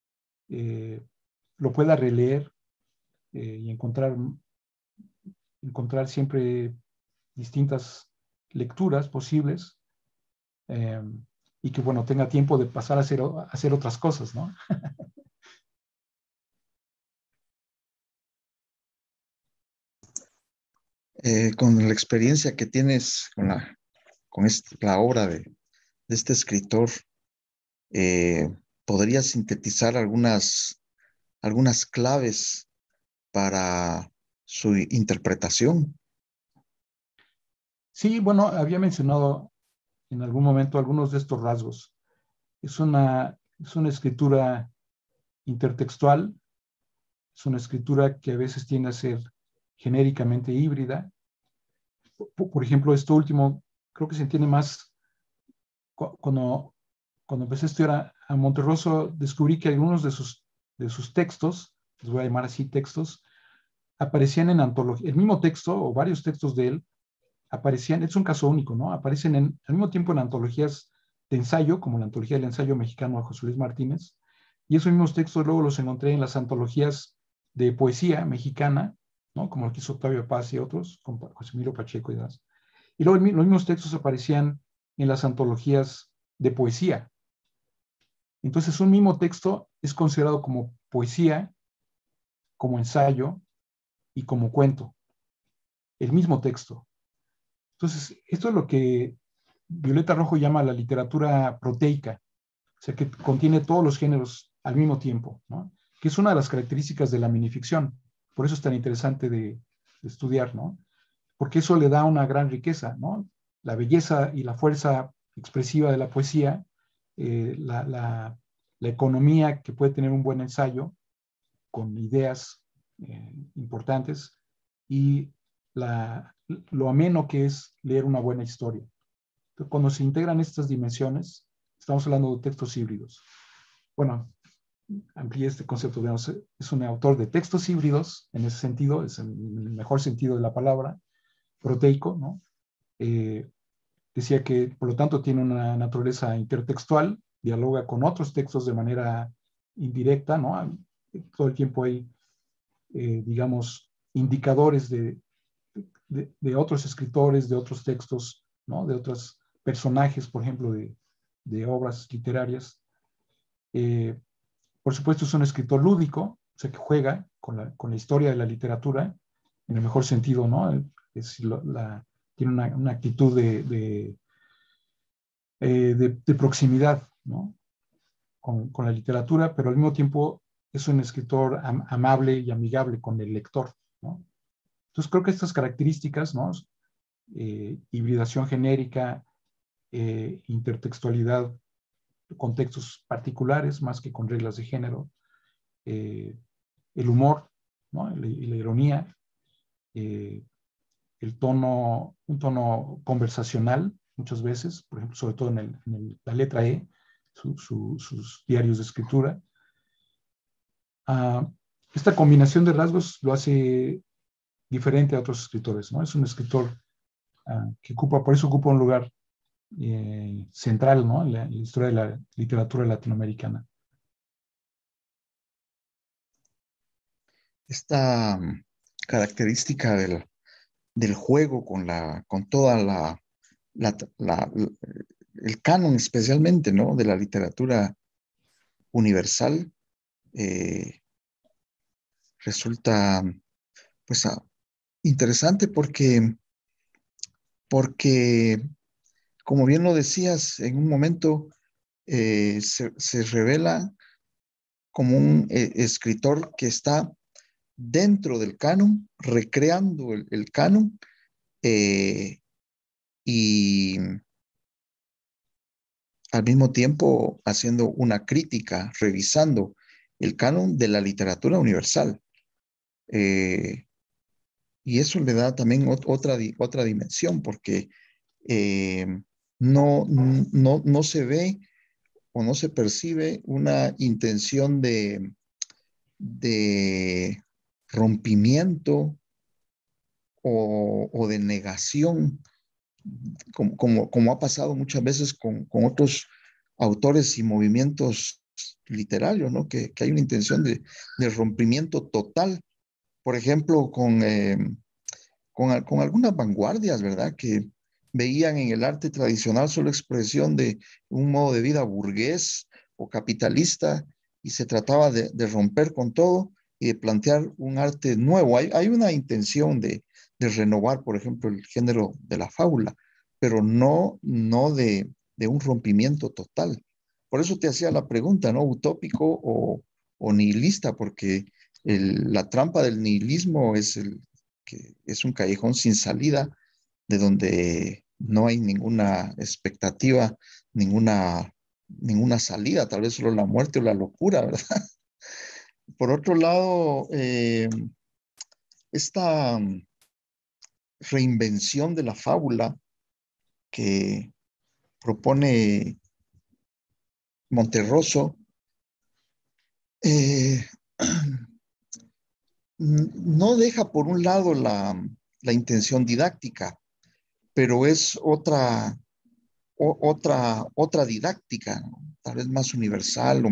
lo pueda releer y encontrar siempre distintas lecturas posibles eh, y que, bueno, tenga tiempo de pasar a hacer otras cosas, ¿no? Con la experiencia que tienes con la obra de este escritor, eh, ¿podrías sintetizar algunas claves para su interpretación? Sí, bueno, había mencionado en algún momento algunos de estos rasgos. Es una escritura intertextual, es una escritura que a veces tiende a ser genéricamente híbrida. Por ejemplo, esto último creo que se entiende más cuando empecé a estudiar a Monterroso, descubrí que algunos de sus textos, les voy a llamar así textos, aparecían en antología. El mismo texto o varios textos de él aparecían, es un caso único, ¿no? Aparecen al mismo tiempo en antologías de ensayo, como la antología del ensayo mexicano de José Luis Martínez, y esos mismos textos luego los encontré en las antologías de poesía mexicana, ¿no? Como lo que hizo Octavio Paz y otros, con José Emilio Pacheco y demás. Y luego los mismos textos aparecían en las antologías de poesía. Entonces, un mismo texto es considerado como poesía, como ensayo y como cuento. El mismo texto. Entonces, esto es lo que Violeta Rojo llama la literatura proteica, o sea, que contiene todos los géneros al mismo tiempo, ¿no? Que es una de las características de la minificción. Por eso es tan interesante de estudiar, ¿no? Porque eso le da una gran riqueza, ¿no? La belleza y la fuerza expresiva de la poesía, la economía que puede tener un buen ensayo con ideas importantes y lo ameno que es leer una buena historia. Entonces, cuando se integran estas dimensiones, estamos hablando de textos híbridos. Bueno, amplié este concepto, digamos, es un autor de textos híbridos, en ese sentido, es el mejor sentido de la palabra, proteico, ¿no? Decía que, por lo tanto, tiene una naturaleza intertextual, dialoga con otros textos de manera indirecta, ¿no? Todo el tiempo hay, digamos, indicadores de otros escritores, de otros textos, ¿no? De otros personajes, por ejemplo, de obras literarias. Por supuesto, es un escritor lúdico, o sea, que juega con la historia de la literatura, en el mejor sentido, ¿no? Tiene una actitud de proximidad, ¿no? Con la literatura, pero al mismo tiempo es un escritor amable y amigable con el lector, ¿no? Entonces creo que estas características, ¿no? Hibridación genérica, intertextualidad, contextos particulares más que con reglas de género, el humor, ¿no? Y la ironía, un tono conversacional muchas veces, por ejemplo, sobre todo la letra E, sus diarios de escritura. Esta combinación de rasgos lo hace diferente a otros escritores, ¿no? Es un escritor por eso ocupa un lugar central, ¿no? En la historia de la literatura latinoamericana. Esta característica del juego con toda el canon especialmente, ¿no? De la literatura universal, eh, resulta pues interesante porque, como bien lo decías, en un momento se revela como un escritor que está dentro del canon, recreando el canon, eh, y al mismo tiempo haciendo una crítica, revisando el canon de la literatura universal. Eh, y eso le da también otra dimensión, porque eh, no se ve o no se percibe una intención de rompimiento o de negación, como ha pasado muchas veces con otros autores y movimientos literarios, ¿no? Que hay una intención de rompimiento total. Por ejemplo, con algunas vanguardias, ¿verdad? Que veían en el arte tradicional solo expresión de un modo de vida burgués o capitalista, y se trataba de romper con todo y de plantear un arte nuevo. Hay una intención de renovar, por ejemplo, el género de la fábula, pero no de un rompimiento total. Por eso te hacía la pregunta, ¿no? Utópico o nihilista, porque la trampa del nihilismo que es un callejón sin salida, de donde no hay ninguna expectativa, ninguna salida, tal vez solo la muerte o la locura, ¿verdad? Por otro lado, esta reinvención de la fábula que propone Monterroso, eh, no deja por un lado la intención didáctica, pero es otra didáctica, ¿no? Tal vez más universal o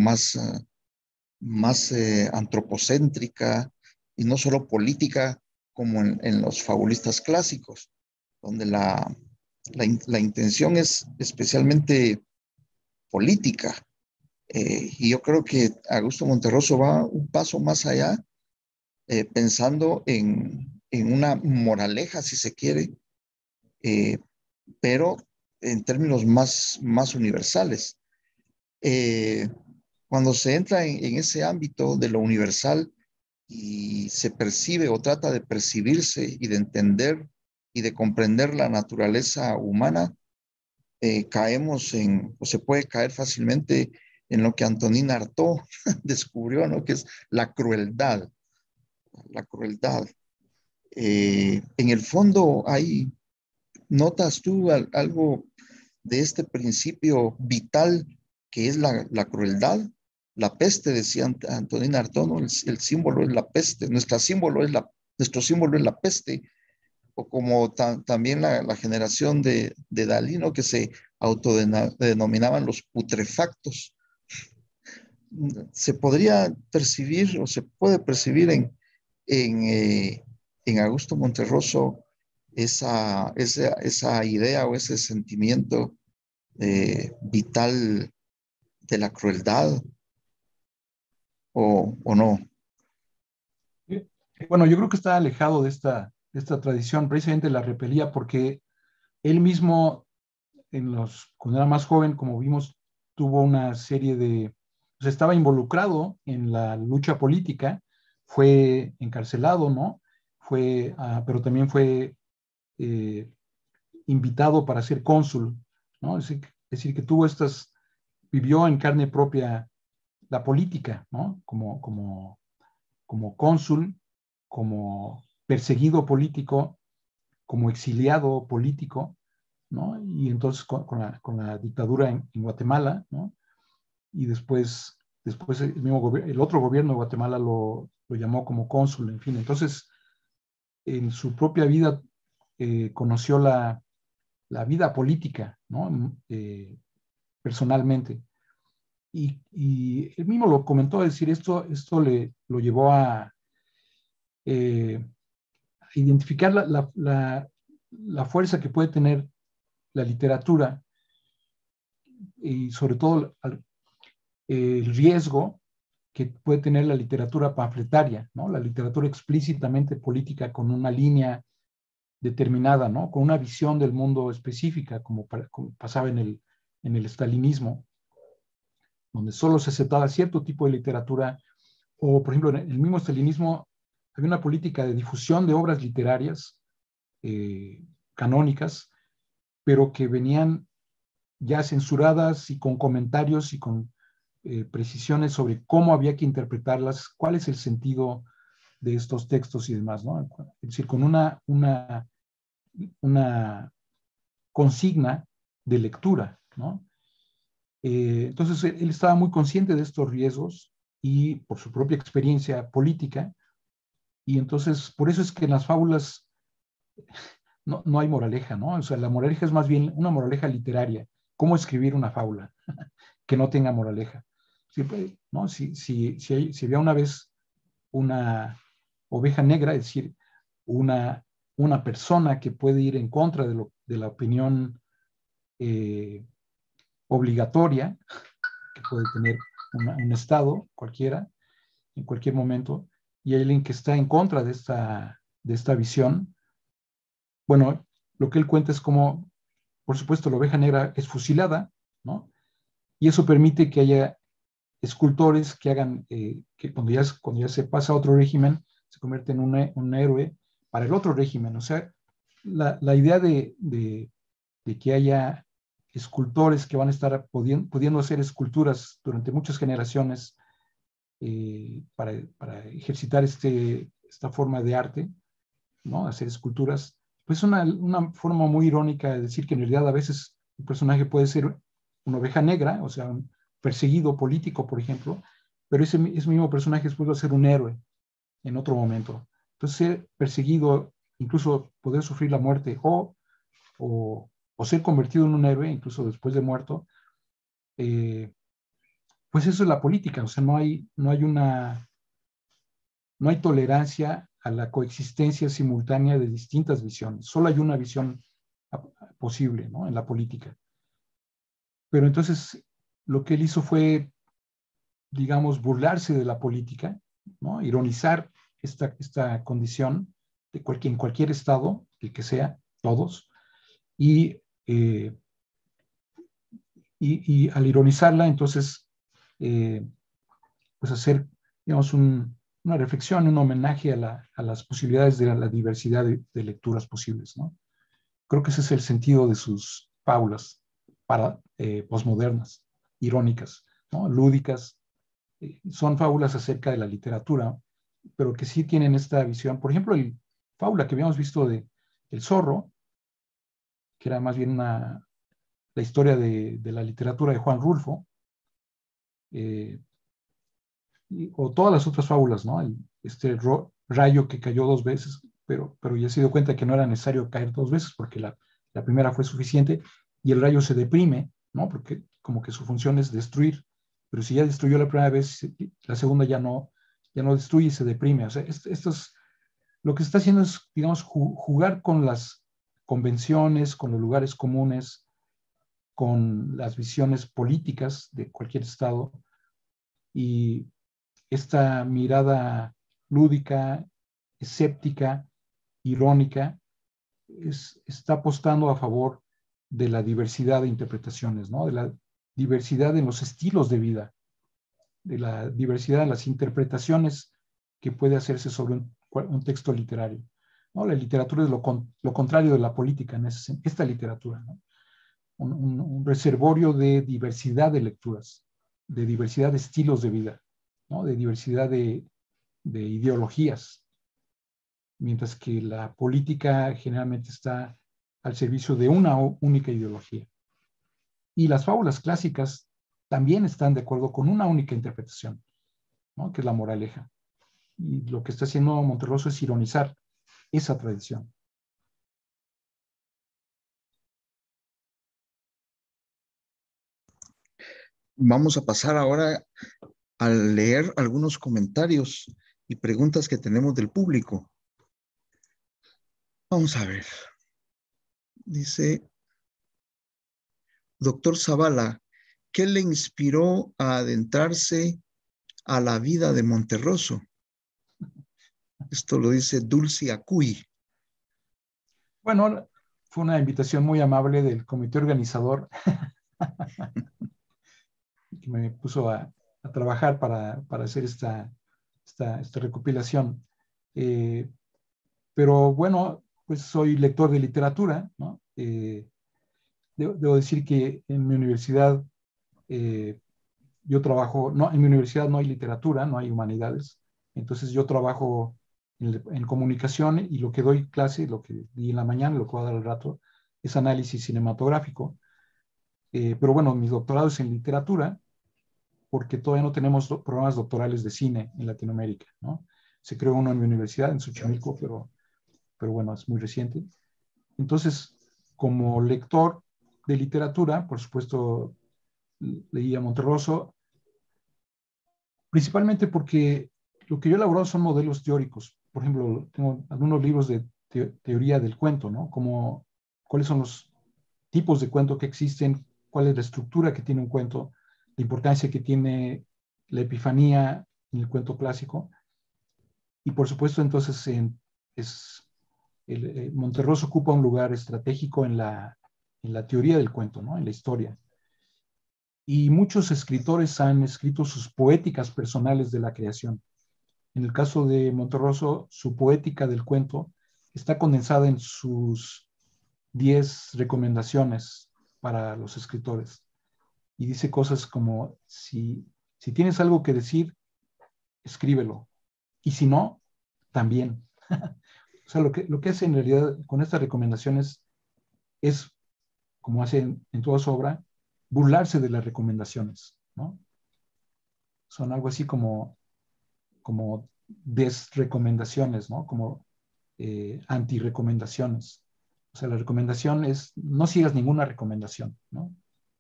más antropocéntrica, y no solo política como en los fabulistas clásicos, donde la intención es especialmente política. Y yo creo que Augusto Monterroso va un paso más allá, pensando en una moraleja, si se quiere, eh, pero en términos más universales. Eh, Cuando se entra en ese ámbito de lo universal y se percibe o trata de percibirse y de entender y de comprender la naturaleza humana, caemos o se puede caer fácilmente en lo que Antonin Artaud descubrió, ¿no? Que es la crueldad. La crueldad. En el fondo, ¿notas tú algo de este principio vital que es la crueldad? La peste, decía Antonin Artaud, ¿no? El símbolo es la peste, nuestro símbolo es la peste, o como también la generación de Dalí, ¿no? Que se autodenominaban los putrefactos. Se podría percibir o se puede percibir en, eh, en Augusto Monterroso esa idea o ese sentimiento vital de la crueldad, o no. Bueno, yo creo que está alejado de esta tradición, precisamente la repelía porque él mismo, cuando era más joven, como vimos, tuvo una serie de, pues estaba involucrado en la lucha política, fue encarcelado, ¿no? Pero también fue eh, invitado para ser cónsul, ¿no? Es decir, que vivió en carne propia la política, ¿no? Como cónsul, como perseguido político, como exiliado político, ¿no? Y entonces con la dictadura en Guatemala, ¿no? Y después el otro gobierno de Guatemala lo llamó como cónsul, en fin. Entonces, en su propia vida conoció la vida política, ¿no? Personalmente. Y él mismo lo comentó, es decir, esto lo llevó a identificar la fuerza que puede tener la literatura y sobre todo el riesgo que puede tener la literatura panfletaria, ¿no? La literatura explícitamente política con una línea determinada, ¿no? Con una visión del mundo específica, como pasaba en el estalinismo, donde solo se aceptaba cierto tipo de literatura, o por ejemplo, en el mismo estalinismo había una política de difusión de obras literarias canónicas, pero que venían ya censuradas y con comentarios y con precisiones sobre cómo había que interpretarlas, cuál es el sentido de estos textos y demás, ¿no? Es decir, con una consigna de lectura, ¿no? Entonces, él estaba muy consciente de estos riesgos y por su propia experiencia política, y entonces, por eso es que en las fábulas no hay moraleja, ¿no? O sea, la moraleja es más bien una moraleja literaria, cómo escribir una fábula que no tenga moraleja. Siempre, ¿no? Si había una vez una oveja negra, es decir, una, una persona que puede ir en contra de la opinión eh, obligatoria que puede tener un Estado cualquiera, en cualquier momento, y hay alguien que está en contra de esta visión. Bueno, lo que él cuenta es como, por supuesto, la oveja negra es fusilada, ¿no? Y eso permite que haya escultores que hagan, que cuando ya se pasa a otro régimen, se convierte en un héroe para el otro régimen. O sea, la idea de que haya escultores que van a estar pudiendo hacer esculturas durante muchas generaciones para ejercitar esta forma de arte, ¿no? Hacer esculturas, pues es una forma muy irónica de decir que en realidad a veces un personaje puede ser una oveja negra, o sea, un perseguido político, por ejemplo, pero ese mismo personaje después va a ser un héroe en otro momento. Entonces, ser perseguido, incluso poder sufrir la muerte o ser convertido en un héroe, incluso después de muerto, eh, pues eso es la política, o sea, no hay tolerancia a la coexistencia simultánea de distintas visiones. Solo hay una visión posible, ¿no? En la política. Pero entonces lo que él hizo fue, digamos, burlarse de la política, ¿no? Ironizar esta condición en cualquier estado, el que sea, todos, y, eh, y al ironizarla, entonces, eh, pues hacer, digamos, una reflexión, un homenaje a las posibilidades de la diversidad de lecturas posibles, ¿no? Creo que ese es el sentido de sus fábulas posmodernas, irónicas, ¿no? Lúdicas. Son fábulas acerca de la literatura, pero que sí tienen esta visión. Por ejemplo, el fábula que habíamos visto de El Zorro, que era más bien la historia de la literatura de Juan Rulfo, eh, o todas las otras fábulas, ¿no? Este rayo que cayó dos veces, pero ya se dio cuenta que no era necesario caer dos veces porque la primera fue suficiente y el rayo se deprime, ¿no? Porque como que su función es destruir, pero si ya destruyó la primera vez, la segunda ya no destruye y se deprime. O sea, lo que se está haciendo es, digamos, jugar con las convenciones, con los lugares comunes, con las visiones políticas de cualquier estado y esta mirada lúdica, escéptica, irónica, está apostando a favor de la diversidad de interpretaciones, ¿no? De la diversidad en los estilos de vida, de la diversidad en las interpretaciones que puede hacerse sobre un texto literario, ¿no? La literatura es lo contrario de la política, esta literatura, ¿no? Un reservorio de diversidad de lecturas, de diversidad de estilos de vida, ¿no? De diversidad de ideologías, mientras que la política generalmente está al servicio de una única ideología. Y las fábulas clásicas también están de acuerdo con una única interpretación, ¿no? Que es la moraleja. Y lo que está haciendo Monterroso es ironizar esa tradición. Vamos a pasar ahora a leer algunos comentarios y preguntas que tenemos del público. Vamos a ver. Dice, doctor Zavala, ¿qué le inspiró a adentrarse a la vida de Monterroso? Esto lo dice Dulce Acuy. Bueno, fue una invitación muy amable del comité organizador que me puso a trabajar para hacer esta recopilación. Pero bueno, pues soy lector de literatura, ¿no? Debo decir que en mi universidad yo trabajo, no, en mi universidad no hay literatura, no hay humanidades, entonces yo trabajo en comunicación y lo que doy clase, lo que di en la mañana, lo que voy a dar al rato, es análisis cinematográfico. Pero bueno, mi doctorado es en literatura, porque todavía no tenemos programas doctorales de cine en Latinoamérica, ¿no? Se creó uno en mi universidad, en Xochimilco, pero bueno, es muy reciente. Entonces, como lector de literatura, por supuesto, leía Monterroso, principalmente porque lo que yo he elaborado son modelos teóricos. Por ejemplo, tengo algunos libros de teoría del cuento, ¿no? Como cuáles son los tipos de cuento que existen, cuál es la estructura que tiene un cuento, la importancia que tiene la epifanía en el cuento clásico. Y por supuesto, entonces, Monterroso ocupa un lugar estratégico en la teoría del cuento, ¿no? En la historia. Y muchos escritores han escrito sus poéticas personales de la creación. En el caso de Monterroso, su poética del cuento está condensada en sus 10 recomendaciones para los escritores. Y dice cosas como, si tienes algo que decir, escríbelo. Y si no, también. O sea, lo que hace en realidad con estas recomendaciones es, como hace en toda su obra, burlarse de las recomendaciones, ¿no? Son algo así como desrecomendaciones, ¿no? Como antirecomendaciones. O sea, la recomendación es, no sigas ninguna recomendación, ¿no?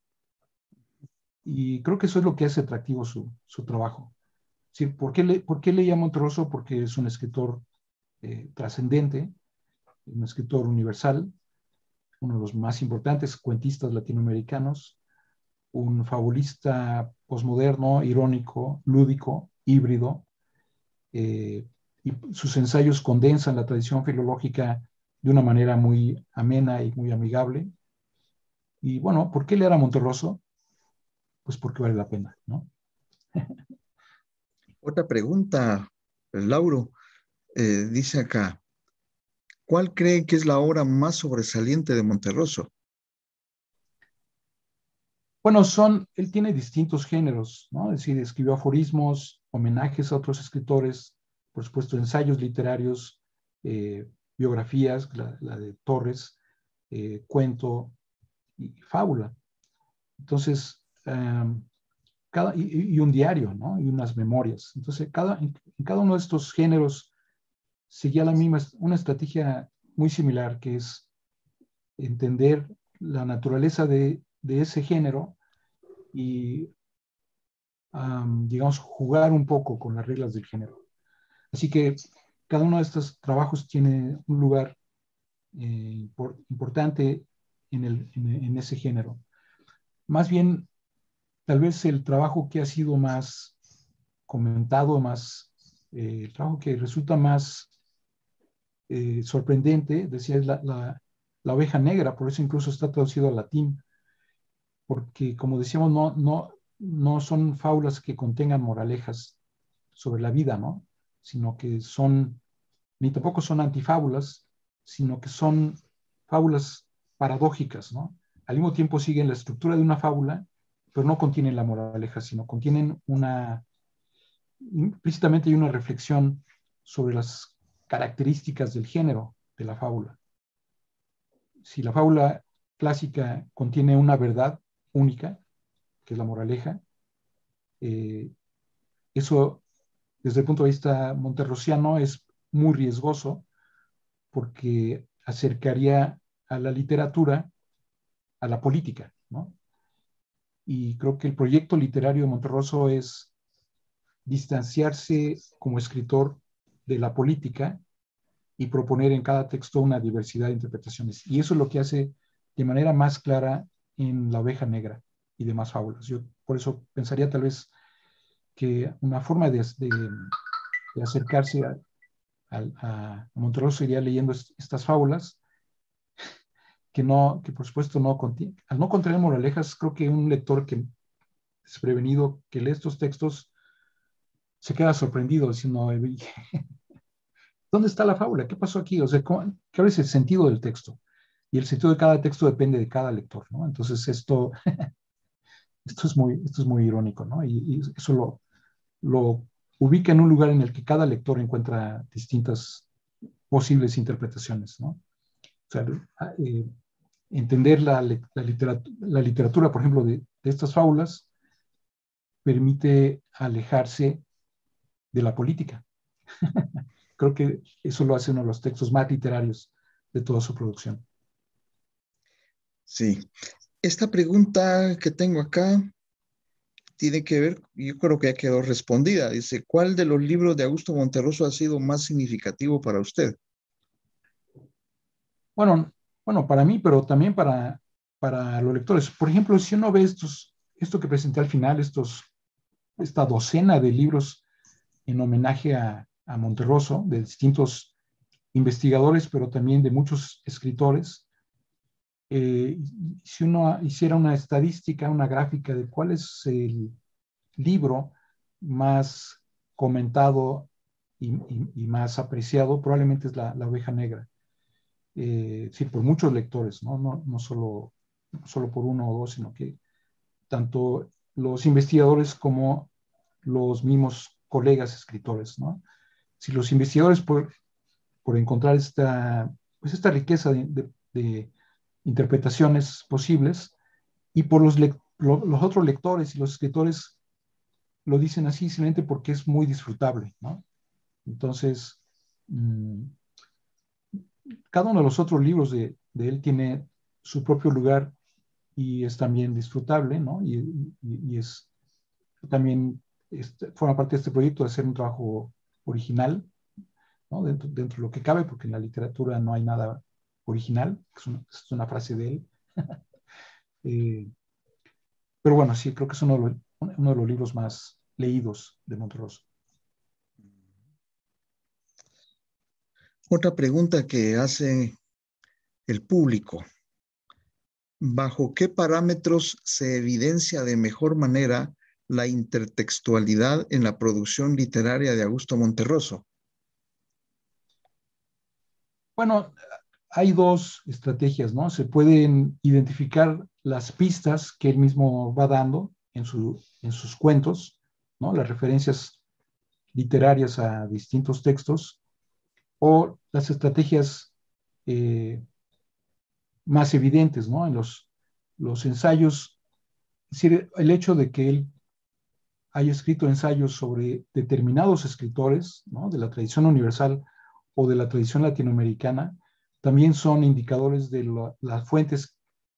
Y creo que eso es lo que hace atractivo su trabajo. Es decir, ¿por qué leía Monterroso? Porque es un escritor trascendente, un escritor universal, uno de los más importantes cuentistas latinoamericanos, un fabulista posmoderno, irónico, lúdico, híbrido, y sus ensayos condensan la tradición filológica de una manera muy amena y muy amigable. Y bueno, ¿por qué leer a Monterroso? Pues porque vale la pena, ¿no? Otra pregunta, Lauro, dice acá, ¿cuál cree que es la obra más sobresaliente de Monterroso? Bueno, él tiene distintos géneros, ¿no? Es decir, escribió aforismos, homenajes a otros escritores, por supuesto, ensayos literarios, biografías, la de Torres, cuento y fábula. Entonces, y un diario, ¿no? Y unas memorias. Entonces, en cada uno de estos géneros seguía una estrategia muy similar, que es entender la naturaleza de ese género y, digamos, jugar un poco con las reglas del género. Así que cada uno de estos trabajos tiene un lugar importante en ese género. Más bien, tal vez el trabajo que ha sido más comentado, el trabajo que resulta más sorprendente, decía, es la oveja negra, por eso incluso está traducido al latín, porque como decíamos, no son fábulas que contengan moralejas sobre la vida, ¿no? Sino que son, ni tampoco son antifábulas, sino que son fábulas paradójicas, ¿no? Al mismo tiempo siguen la estructura de una fábula, pero no contienen la moraleja, sino contienen implícitamente hay una reflexión sobre las características del género de la fábula. Si la fábula clásica contiene una verdad única, que es la moraleja, eh, eso desde el punto de vista monterrosiano es muy riesgoso porque acercaría a la literatura a la política, ¿no? Y creo que el proyecto literario de Monterroso es distanciarse como escritor de la política y proponer en cada texto una diversidad de interpretaciones. Y eso es lo que hace de manera más clara en La Oveja Negra y demás fábulas. Yo por eso pensaría tal vez que una forma de acercarse a Monterroso sería leyendo estas fábulas que por supuesto no contienen, al no contener moralejas, creo que un lector que desprevenido que lee estos textos se queda sorprendido diciendo, ¿dónde está la fábula? ¿Qué pasó aquí? O sea, ¿cuál es el sentido del texto? Y el sentido de cada texto depende de cada lector, ¿no? Entonces esto es muy irónico, ¿no? Y eso lo ubica en un lugar en el que cada lector encuentra distintas posibles interpretaciones, ¿no? O sea, entender la literatura, por ejemplo, de estas fábulas, permite alejarse de la política. Creo que eso lo hace uno de los textos más literarios de toda su producción. Sí. Esta pregunta que tengo acá tiene que ver, yo creo que ya quedó respondida. Dice, ¿cuál de los libros de Augusto Monterroso ha sido más significativo para usted? Bueno, para mí, pero también para los lectores. Por ejemplo, si uno ve esto que presenté al final, esta docena de libros en homenaje a Monterroso, de distintos investigadores, pero también de muchos escritores, si uno hiciera una estadística, una gráfica de cuál es el libro más comentado y más apreciado, probablemente es la Oveja Negra. Sí, por muchos lectores, ¿no? No solo por uno o dos, sino que tanto los investigadores como los mismos colegas escritores, ¿no? Si los investigadores por encontrar esta riqueza de interpretaciones posibles y por los otros lectores y los escritores lo dicen así simplemente porque es muy disfrutable, ¿no? Entonces, cada uno de los otros libros de él tiene su propio lugar y es también disfrutable, ¿no? Y es también forma parte de este proyecto de hacer un trabajo original, ¿no? Dentro de lo que cabe, porque en la literatura no hay nada original, es una frase de él. eh, pero bueno, sí, creo que es uno de los libros más leídos de Monterroso. Otra pregunta que hace el público. ¿Bajo qué parámetros se evidencia de mejor manera la intertextualidad en la producción literaria de Augusto Monterroso? Bueno, hay dos estrategias, ¿no? Se pueden identificar las pistas que él mismo va dando en sus cuentos, ¿no? Las referencias literarias a distintos textos, o las estrategias eh, más evidentes, ¿no? En los ensayos, es decir, el hecho de que él haya escrito ensayos sobre determinados escritores, ¿no? De la tradición universal o de la tradición latinoamericana, también son indicadores de las fuentes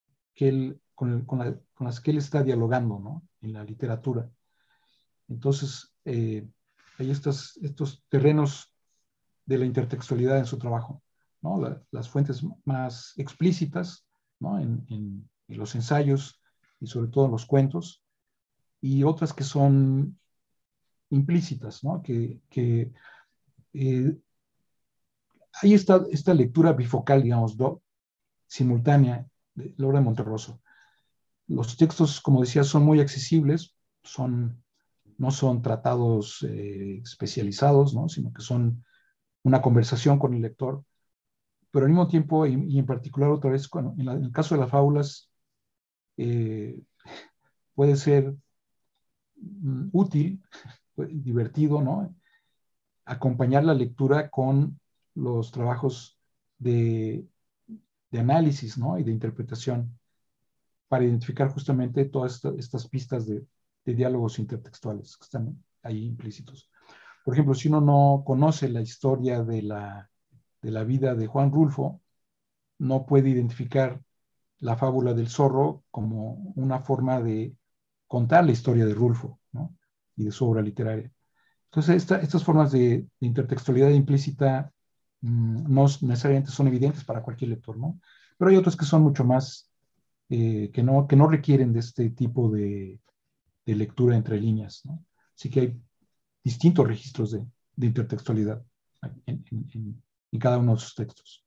con las que él está dialogando, ¿no? En la literatura. Entonces, hay estos terrenos de la intertextualidad en su trabajo, ¿no? Las fuentes más explícitas, ¿no? En los ensayos y sobre todo en los cuentos, y otras que son implícitas, ¿no? Que hay esta lectura bifocal, digamos, simultánea de la obra de Monterroso. Los textos, como decía, son muy accesibles, no son tratados especializados, ¿no? Sino que son una conversación con el lector, pero al mismo tiempo, y en particular otra vez, en el caso de las fábulas, eh, puede ser útil, divertido, ¿no? Acompañar la lectura con los trabajos de, de análisis, ¿no? Y de interpretación para identificar justamente todas estas pistas de diálogos intertextuales que están ahí implícitos. Por ejemplo, si uno no conoce la historia de la vida de Juan Rulfo, no puede identificar la fábula del zorro como una forma de contar la historia de Rulfo, ¿no? Y de su obra literaria. Entonces, estas formas de intertextualidad implícita no necesariamente son evidentes para cualquier lector, ¿no? Pero hay otras que son mucho más, que no requieren de este tipo de lectura entre líneas, ¿no? Así que hay distintos registros de intertextualidad en cada uno de sus textos.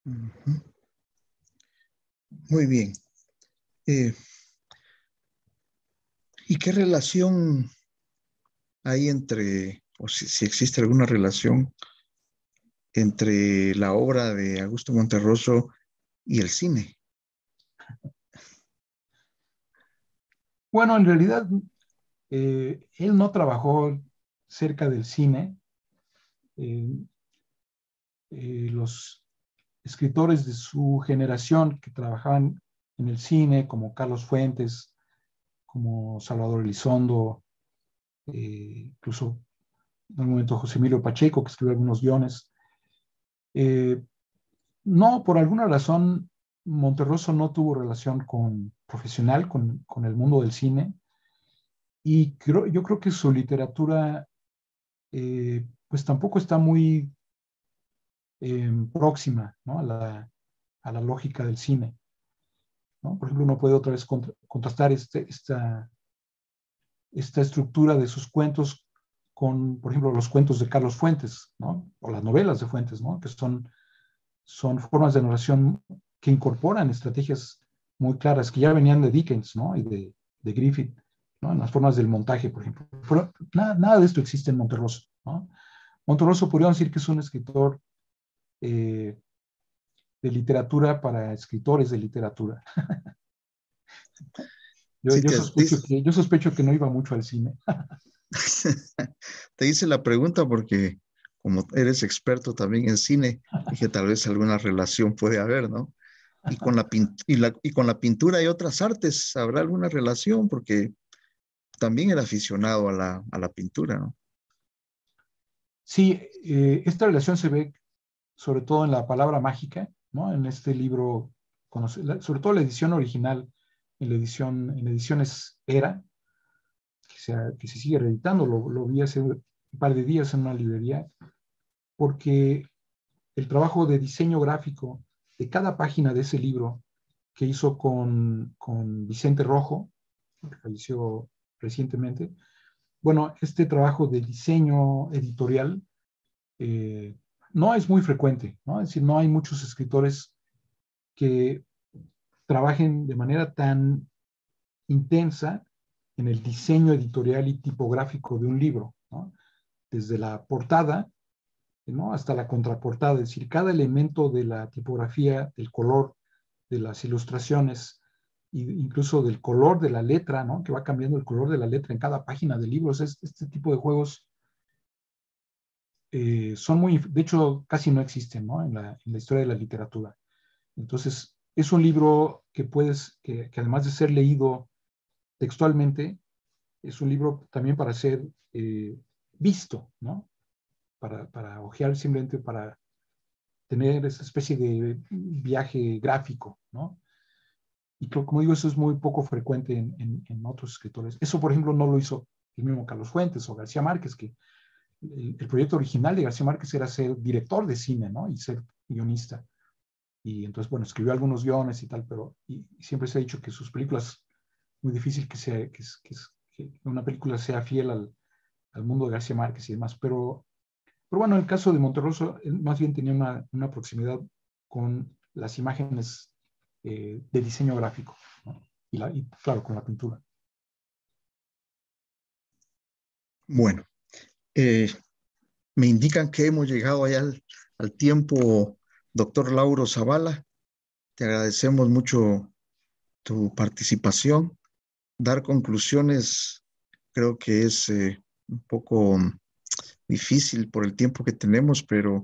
Muy bien. ¿Y qué relación hay entre, o si existe alguna relación entre la obra de Augusto Monterroso y el cine? Bueno, en realidad, él no trabajó cerca del cine. Eh, los escritores de su generación que trabajaban en el cine, como Carlos Fuentes, como Salvador Elizondo, incluso en un momento José Emilio Pacheco, que escribió algunos guiones. No, por alguna razón, Monterroso no tuvo relación profesional con el mundo del cine, y yo creo que su literatura pues tampoco está muy próxima, ¿no? a la lógica del cine, ¿no? Por ejemplo, uno puede otra vez contrastar esta estructura de sus cuentos con, por ejemplo, los cuentos de Carlos Fuentes, ¿no? O las novelas de Fuentes, ¿no? Que son formas de narración que incorporan estrategias muy claras que ya venían de Dickens, ¿no? Y de Griffith, ¿no? En las formas del montaje, por ejemplo. Pero nada de esto existe en Monterroso, ¿no? Monterroso podríamos decir que es un escritor de literatura para escritores de literatura. Sí, Yo sospecho que no iba mucho al cine. te hice la pregunta porque como eres experto también en cine, dije tal vez alguna relación puede haber, ¿no? Y con y con la pintura y otras artes, ¿habrá alguna relación? Porque también era aficionado a a la pintura, ¿no? Sí, esta relación se ve sobre todo en la palabra mágica, ¿no? En este libro, sobre todo la edición original, en ediciones Era, que se sigue reeditando, lo vi hace un par de días en una librería, porque el trabajo de diseño gráfico de cada página de ese libro que hizo con Vicente Rojo, que falleció recientemente, bueno, este trabajo de diseño editorial eh, no es muy frecuente, ¿no? Es decir, no hay muchos escritores que trabajen de manera tan intensa en el diseño editorial y tipográfico de un libro, ¿no? Desde la portada, ¿no? Hasta la contraportada, es decir, cada elemento de la tipografía, del color, de las ilustraciones, e incluso del color de la letra, ¿no? Que va cambiando el color de la letra en cada página del libro. O sea, este tipo de juegos son muy, de hecho, casi no existen, ¿no? En la historia de la literatura. Entonces, es un libro que además de ser leído textualmente, es un libro también para ser visto, ¿no? Para ojear, simplemente para tener esa especie de viaje gráfico, ¿no? Y como digo, eso es muy poco frecuente en otros escritores. Eso, por ejemplo, no lo hizo el mismo Carlos Fuentes o García Márquez, que el proyecto original de García Márquez era ser director de cine, ¿no? Y ser guionista. Y entonces, bueno, escribió algunos guiones y tal, pero y siempre se ha dicho que sus películas, muy difícil que una película sea fiel al mundo de García Márquez y demás, pero Pero bueno, el caso de Monterroso más bien tenía una proximidad con las imágenes de diseño gráfico, ¿no? Y claro, con la pintura. Bueno, me indican que hemos llegado allá al tiempo, doctor Lauro Zavala. Te agradecemos mucho tu participación. Dar conclusiones creo que es un poco difícil por el tiempo que tenemos, pero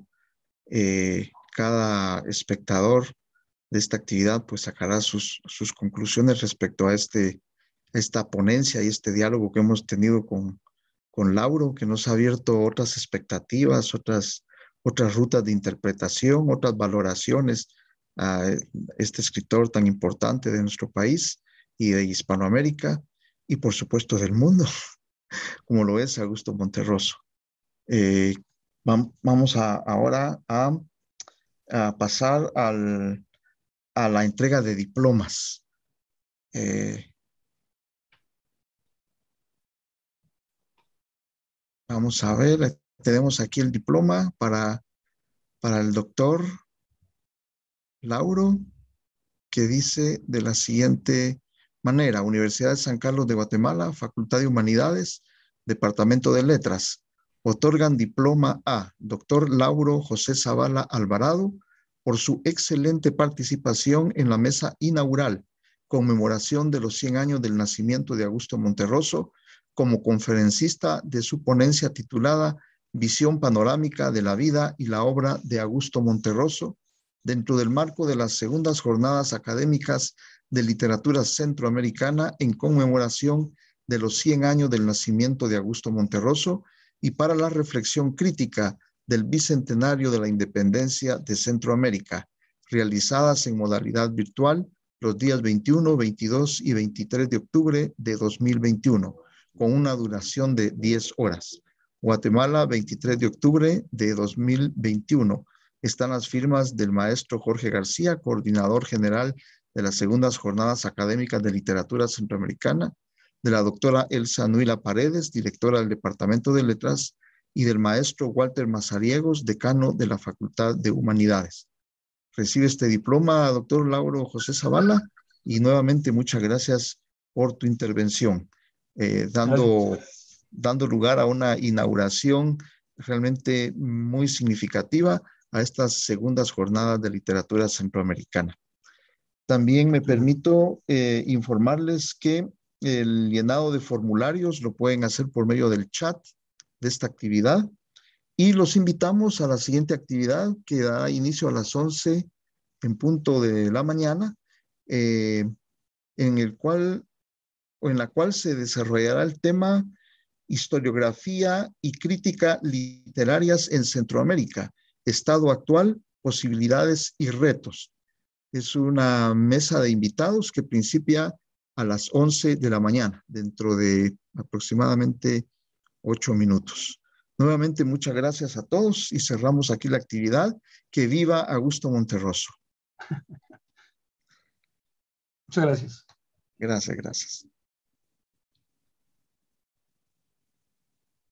cada espectador de esta actividad pues sacará sus conclusiones respecto a esta ponencia y este diálogo que hemos tenido con Lauro, que nos ha abierto otras expectativas, otras rutas de interpretación, otras valoraciones a este escritor tan importante de nuestro país y de Hispanoamérica y por supuesto del mundo, como lo es Augusto Monterroso. Eh, vamos ahora a pasar a la entrega de diplomas. Vamos a ver, tenemos aquí el diploma para el doctor Lauro, que dice de la siguiente manera: Universidad de San Carlos de Guatemala, Facultad de Humanidades, Departamento de Letras, otorgan diploma a doctor Lauro José Zavala Alvarado por su excelente participación en la mesa inaugural, conmemoración de los 100 años del nacimiento de Augusto Monterroso, como conferencista de su ponencia titulada Visión panorámica de la vida y la obra de Augusto Monterroso, dentro del marco de las segundas jornadas académicas de literatura centroamericana en conmemoración de los 100 años del nacimiento de Augusto Monterroso y para la reflexión crítica del bicentenario de la independencia de Centroamérica, realizadas en modalidad virtual los días 21, 22 y 23 de octubre de 2021, con una duración de 10 horas. Guatemala, 23 de octubre de 2021. Están las firmas del maestro Jorge García, coordinador general de las segundas jornadas académicas de literatura centroamericana, de la doctora Elsa Nuila Paredes, directora del Departamento de Letras, y del maestro Walter Mazariegos, decano de la Facultad de Humanidades. Recibe este diploma, doctor Lauro José Zavala, y nuevamente muchas gracias por tu intervención, dando lugar a una inauguración realmente muy significativa a estas segundas jornadas de literatura centroamericana. También me permito informarles que el llenado de formularios lo pueden hacer por medio del chat de esta actividad y los invitamos a la siguiente actividad que dará inicio a las 11 en punto de la mañana, en la cual se desarrollará el tema Historiografía y crítica literarias en Centroamérica, estado actual, posibilidades y retos. Es una mesa de invitados que principia a las 11 de la mañana, dentro de aproximadamente 8 minutos. Nuevamente, muchas gracias a todos y cerramos aquí la actividad. Que viva Augusto Monterroso. Muchas gracias. Gracias, gracias.